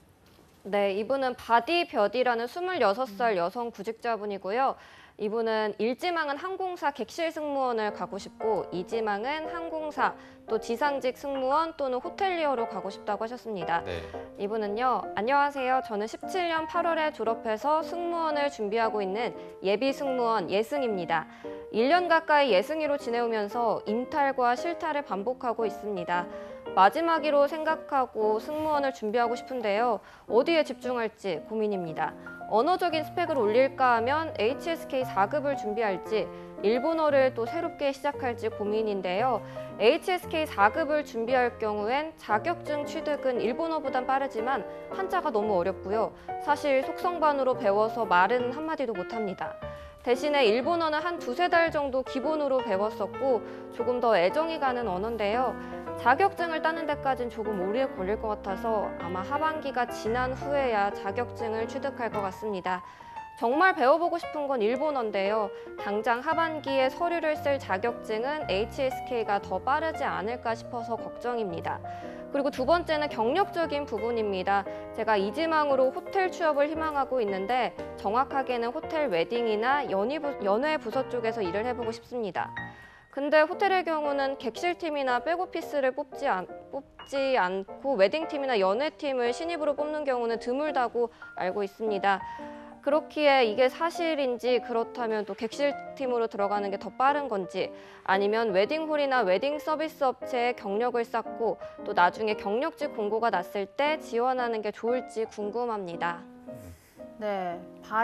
네, 이분은 바디벼디라는 스물여섯 살 여성 구직자분이고요. 이분은 일지망은 항공사 객실 승무원을 가고 싶고 이지망은 항공사, 또 지상직 승무원 또는 호텔리어로 가고 싶다고 하셨습니다. 네. 이분은요, 안녕하세요. 저는 십칠 년 팔월에 졸업해서 승무원을 준비하고 있는 예비 승무원 예승입니다. 일 년 가까이 예승이로 지내오면서 임탈과 실탈을 반복하고 있습니다. 마지막으로 생각하고 승무원을 준비하고 싶은데요. 어디에 집중할지 고민입니다. 언어적인 스펙을 올릴까 하면 에이치에스케이 사 급을 준비할지 일본어를 또 새롭게 시작할지 고민인데요. 에이치에스케이 사 급을 준비할 경우엔 자격증 취득은 일본어보단 빠르지만 한자가 너무 어렵고요. 사실 속성반으로 배워서 말은 한마디도 못합니다. 대신에 일본어는 한 두세 달 정도 기본으로 배웠었고 조금 더 애정이 가는 언어인데요. 자격증을 따는 데까지는 조금 오래 걸릴 것 같아서 아마 하반기가 지난 후에야 자격증을 취득할 것 같습니다. 정말 배워보고 싶은 건 일본어인데요. 당장 하반기에 서류를 쓸 자격증은 에이치에스케이가 더 빠르지 않을까 싶어서 걱정입니다. 그리고 두 번째는 경력적인 부분입니다. 제가 이지망으로 호텔 취업을 희망하고 있는데 정확하게는 호텔 웨딩이나 연희 부, 연회 부서 쪽에서 일을 해보고 싶습니다. 근데 호텔의 경우는 객실팀이나 백오피스를 뽑지, 않, 뽑지 않고 웨딩팀이나 연회팀을 신입으로 뽑는 경우는 드물다고 알고 있습니다. 그렇기에 이게 사실인지 그렇다면 또 객실팀으로 들어가는 게 더 빠른 건지 아니면 웨딩홀이나 웨딩 서비스 업체에 경력을 쌓고 또 나중에 경력직 공고가 났을 때 지원하는 게 좋을지 궁금합니다. 네,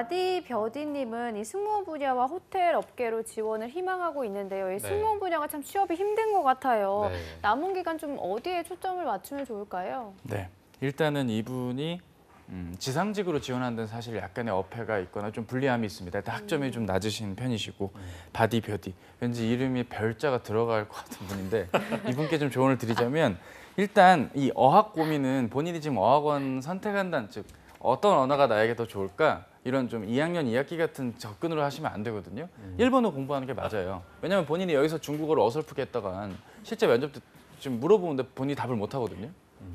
바디벼디님은 이 승무원 분야와 호텔 업계로 지원을 희망하고 있는데요. 이 승무원 분야가 참 취업이 힘든 것 같아요. 네. 남은 기간 좀 어디에 초점을 맞추면 좋을까요? 네, 일단은 이분이 음, 지상직으로 지원하는 데는 사실 약간의 어폐가 있거나 좀 불리함이 있습니다. 일단 학점이 좀 낮으신 편이시고 바디 벼디 왠지 이름이 별자가 들어갈 것 같은 분인데 이분께 좀 조언을 드리자면 일단 이 어학 고민은 본인이 지금 어학원 선택한다는 즉 어떤 언어가 나에게 더 좋을까 이런 좀 이 학년 이 학기 같은 접근으로 하시면 안 되거든요. 음. 일본어 공부하는 게 맞아요. 왜냐하면 본인이 여기서 중국어를 어설프게 했다간 실제 면접 때 지금 물어보는데 본인이 답을 못 하거든요.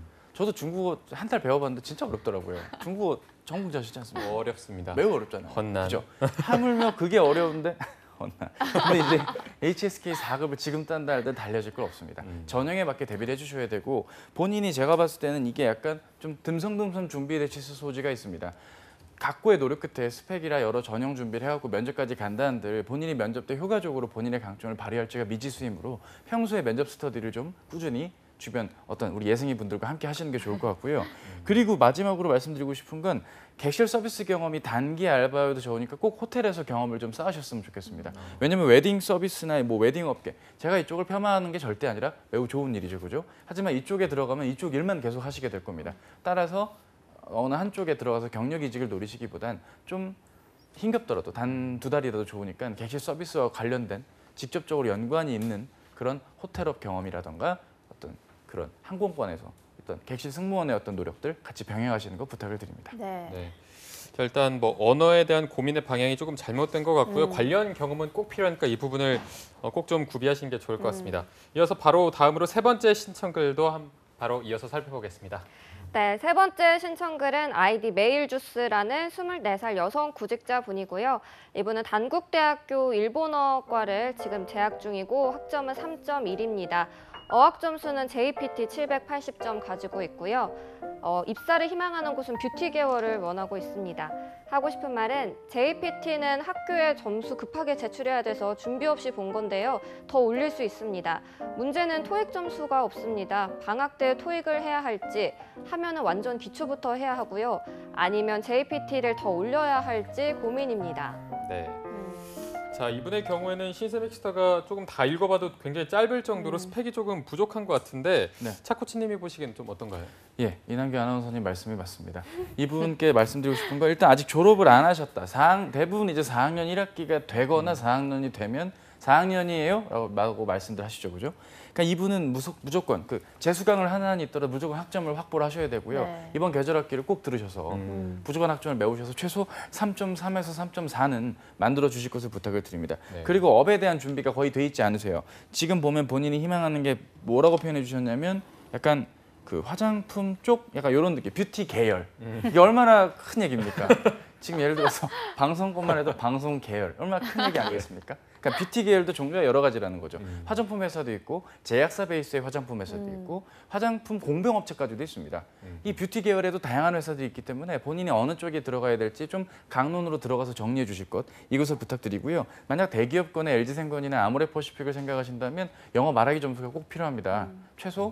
저도 중국어 한 달 배워봤는데 진짜 어렵더라고요. 중국어 전공자시지 않습니까? 어렵습니다. 매우 어렵잖아요. 헛난. 그죠? 하물며 그게 어려운데 헛난. 근데 이제 에이치에스케이 사 급을 지금 딴다 할 때 달려질 건 없습니다. 음. 전형에 맞게 대비를 해주셔야 되고 본인이 제가 봤을 때는 이게 약간 좀 듬성듬성 준비되실 소지가 있습니다. 각고의 노력 끝에 스펙이라 여러 전형 준비를 해갖고 면접까지 간다 한들 본인이 면접 때 효과적으로 본인의 강점을 발휘할지가 미지수이므로 평소에 면접 스터디를 좀 꾸준히 주변 어떤 우리 예승이 분들과 함께 하시는 게 좋을 것 같고요. 그리고 마지막으로 말씀드리고 싶은 건 객실 서비스 경험이 단기 알바여도 좋으니까 꼭 호텔에서 경험을 좀 쌓으셨으면 좋겠습니다. 왜냐면 웨딩 서비스나 뭐 웨딩 업계 제가 이쪽을 폄하하는 게 절대 아니라 매우 좋은 일이죠, 그죠? 하지만 이쪽에 들어가면 이쪽 일만 계속 하시게 될 겁니다. 따라서 어느 한쪽에 들어가서 경력 이직을 노리시기보단 좀 힘겹더라도 단 두 달이라도 좋으니까 객실 서비스와 관련된 직접적으로 연관이 있는 그런 호텔업 경험이라던가 어떤 그런 항공권에서 어떤 객실 승무원의 어떤 노력들 같이 병행하시는 거 부탁을 드립니다. 네. 네. 자, 일단 뭐 언어에 대한 고민의 방향이 조금 잘못된 것 같고요. 음. 관련 경험은 꼭 필요하니까 이 부분을 꼭 좀 구비하시는 게 좋을 것 같습니다. 음. 이어서 바로 다음으로 세 번째 신청글도 한, 바로 이어서 살펴보겠습니다. 네, 세 번째 신청글은 아이디 메일주스라는 스물네 살 여성 구직자분이고요. 이분은 단국대학교 일본어과를 지금 재학 중이고 학점은 삼 점 일입니다. 어학 점수는 제이피티 칠백팔십 점 가지고 있고요. 어, 입사를 희망하는 곳은 뷰티 계열을 원하고 있습니다. 하고 싶은 말은 제이피티는 학교에 점수 급하게 제출해야 돼서 준비 없이 본 건데요. 더 올릴 수 있습니다. 문제는 토익 점수가 없습니다. 방학 때 토익을 해야 할지 하면은 완전 기초부터 해야 하고요. 아니면 제이피티를 더 올려야 할지 고민입니다. 네. 자, 이분의 경우에는 신세맥스터가 조금 다 읽어봐도 굉장히 짧을 정도로 음. 스펙이 조금 부족한 것 같은데 네. 차코치님이 보시기엔 좀 어떤가요? 예, 이남규 아나운서님 말씀이 맞습니다. 이분께 말씀드리고 싶은 건 일단 아직 졸업을 안 하셨다. 사 학, 대부분 이제 사 학년 일 학기가 되거나 사 학년이 되면 사 학년이에요? 라고 말씀들 하시죠, 그죠? 그러니까 이분은 무속, 무조건 그 재수강을 하나 있더라도 무조건 학점을 확보를 하셔야 되고요. 네. 이번 계절 학기를 꼭 들으셔서 음. 부족한 학점을 메우셔서 최소 삼 점 삼에서 삼 점 사는 만들어 주실 것을 부탁을 드립니다. 네. 그리고 업에 대한 준비가 거의 돼 있지 않으세요. 지금 보면 본인이 희망하는 게 뭐라고 표현해 주셨냐면 약간 그 화장품 쪽 약간 이런 느낌, 뷰티 계열. 음. 이게 얼마나 큰 얘기입니까? 지금 예를 들어서 방송권만 해도 방송 계열 얼마나 큰 얘기 아니겠습니까? 그러니까 뷰티 계열도 종류가 여러 가지라는 거죠. 음. 화장품 회사도 있고 제약사 베이스의 화장품 회사도 음. 있고 화장품 공병업체까지도 있습니다. 음. 이 뷰티 계열에도 다양한 회사들이 있기 때문에 본인이 어느 쪽에 들어가야 될지 좀 강론으로 들어가서 정리해 주실 것 이것을 부탁드리고요. 만약 대기업권의 엘지생건이나 아모레퍼시픽을 생각하신다면 영어 말하기 점수가 꼭 필요합니다. 음. 최소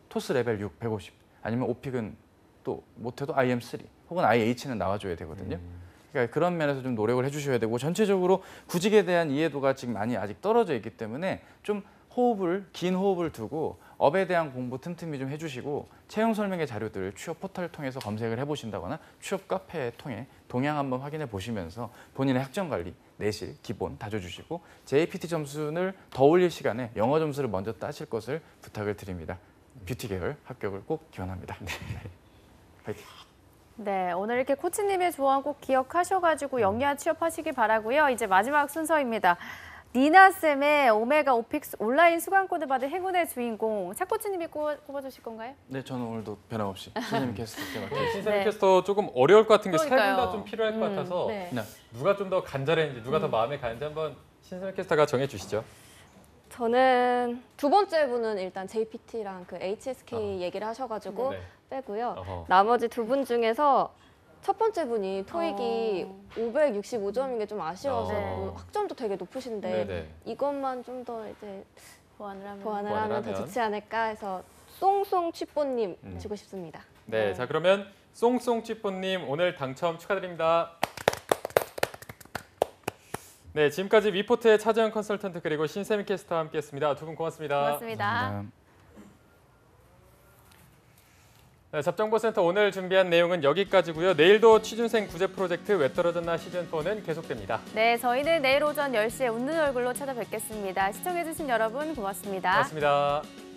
토스 레벨 육, 백오십 아니면 오픽은 또 못해도 아이엠 쓰리 혹은 아이에이치는 나와줘야 되거든요. 음. 그러니까 그런 면에서 좀 노력을 해주셔야 되고 전체적으로 구직에 대한 이해도가 지금 많이 아직 떨어져 있기 때문에 좀 호흡을 긴 호흡을 두고 업에 대한 공부 틈틈이 좀 해주시고 채용 설명의 자료들을 취업 포털을 통해서 검색을 해보신다거나 취업 카페 통해 동향 한번 확인해 보시면서 본인의 학점 관리, 내실, 기본 다져주시고 제이피티 점수를 더 올릴 시간에 영어 점수를 먼저 따실 것을 부탁을 드립니다. 뷰티 계열 합격을 꼭 기원합니다. 네. 파이팅! 네, 오늘 이렇게 코치님의 조언 꼭 기억하셔가지고 영리한 취업하시기 바라고요. 이제 마지막 순서입니다. 니나쌤의 오메가 오픽스 온라인 수강권을 받은 행운의 주인공 차 코치님이 꼽아, 꼽아주실 건가요? 네, 저는 오늘도 변함없이 신세미 캐스터께 맡겨주세요. 신세미 네. 캐스터 조금 어려울 것 같은 게 세 분 그러니까요. 다 좀 필요할 것 음, 같아서 네. 네. 누가 좀 더 간절했는지 누가 더 마음에 가는지 한번 신세미 캐스터가 정해주시죠. 저는 두 번째 분은 일단 제이피티랑 그 에이치에스케이 어. 얘기를 하셔가지고 네. 빼고요. 어허. 나머지 두 분 중에서 첫 번째 분이 토익이 어. 오백육십오 점인 게 좀 아쉬워서 어. 학점도 되게 높으신데 네네. 이것만 좀 더 이제 보완을 하면. 보완을 보완을 하면 더 하면. 좋지 않을까 해서 쏭쏭 취뽀님 음. 주고 싶습니다. 네, 네. 자 그러면 쏭쏭쥐뽀님 오늘 당첨 축하드립니다. 네, 지금까지 위포트의 차재현 컨설턴트 그리고 신세미 캐스터와 함께했습니다. 두 분 고맙습니다. 고맙습니다. 감사합니다. 네, 잡정보센터 오늘 준비한 내용은 여기까지고요. 내일도 취준생 구제 프로젝트 왜 떨어졌나 시즌사는 계속됩니다. 네, 저희는 내일 오전 열 시에 웃는 얼굴로 찾아뵙겠습니다. 시청해주신 여러분 고맙습니다. 고맙습니다.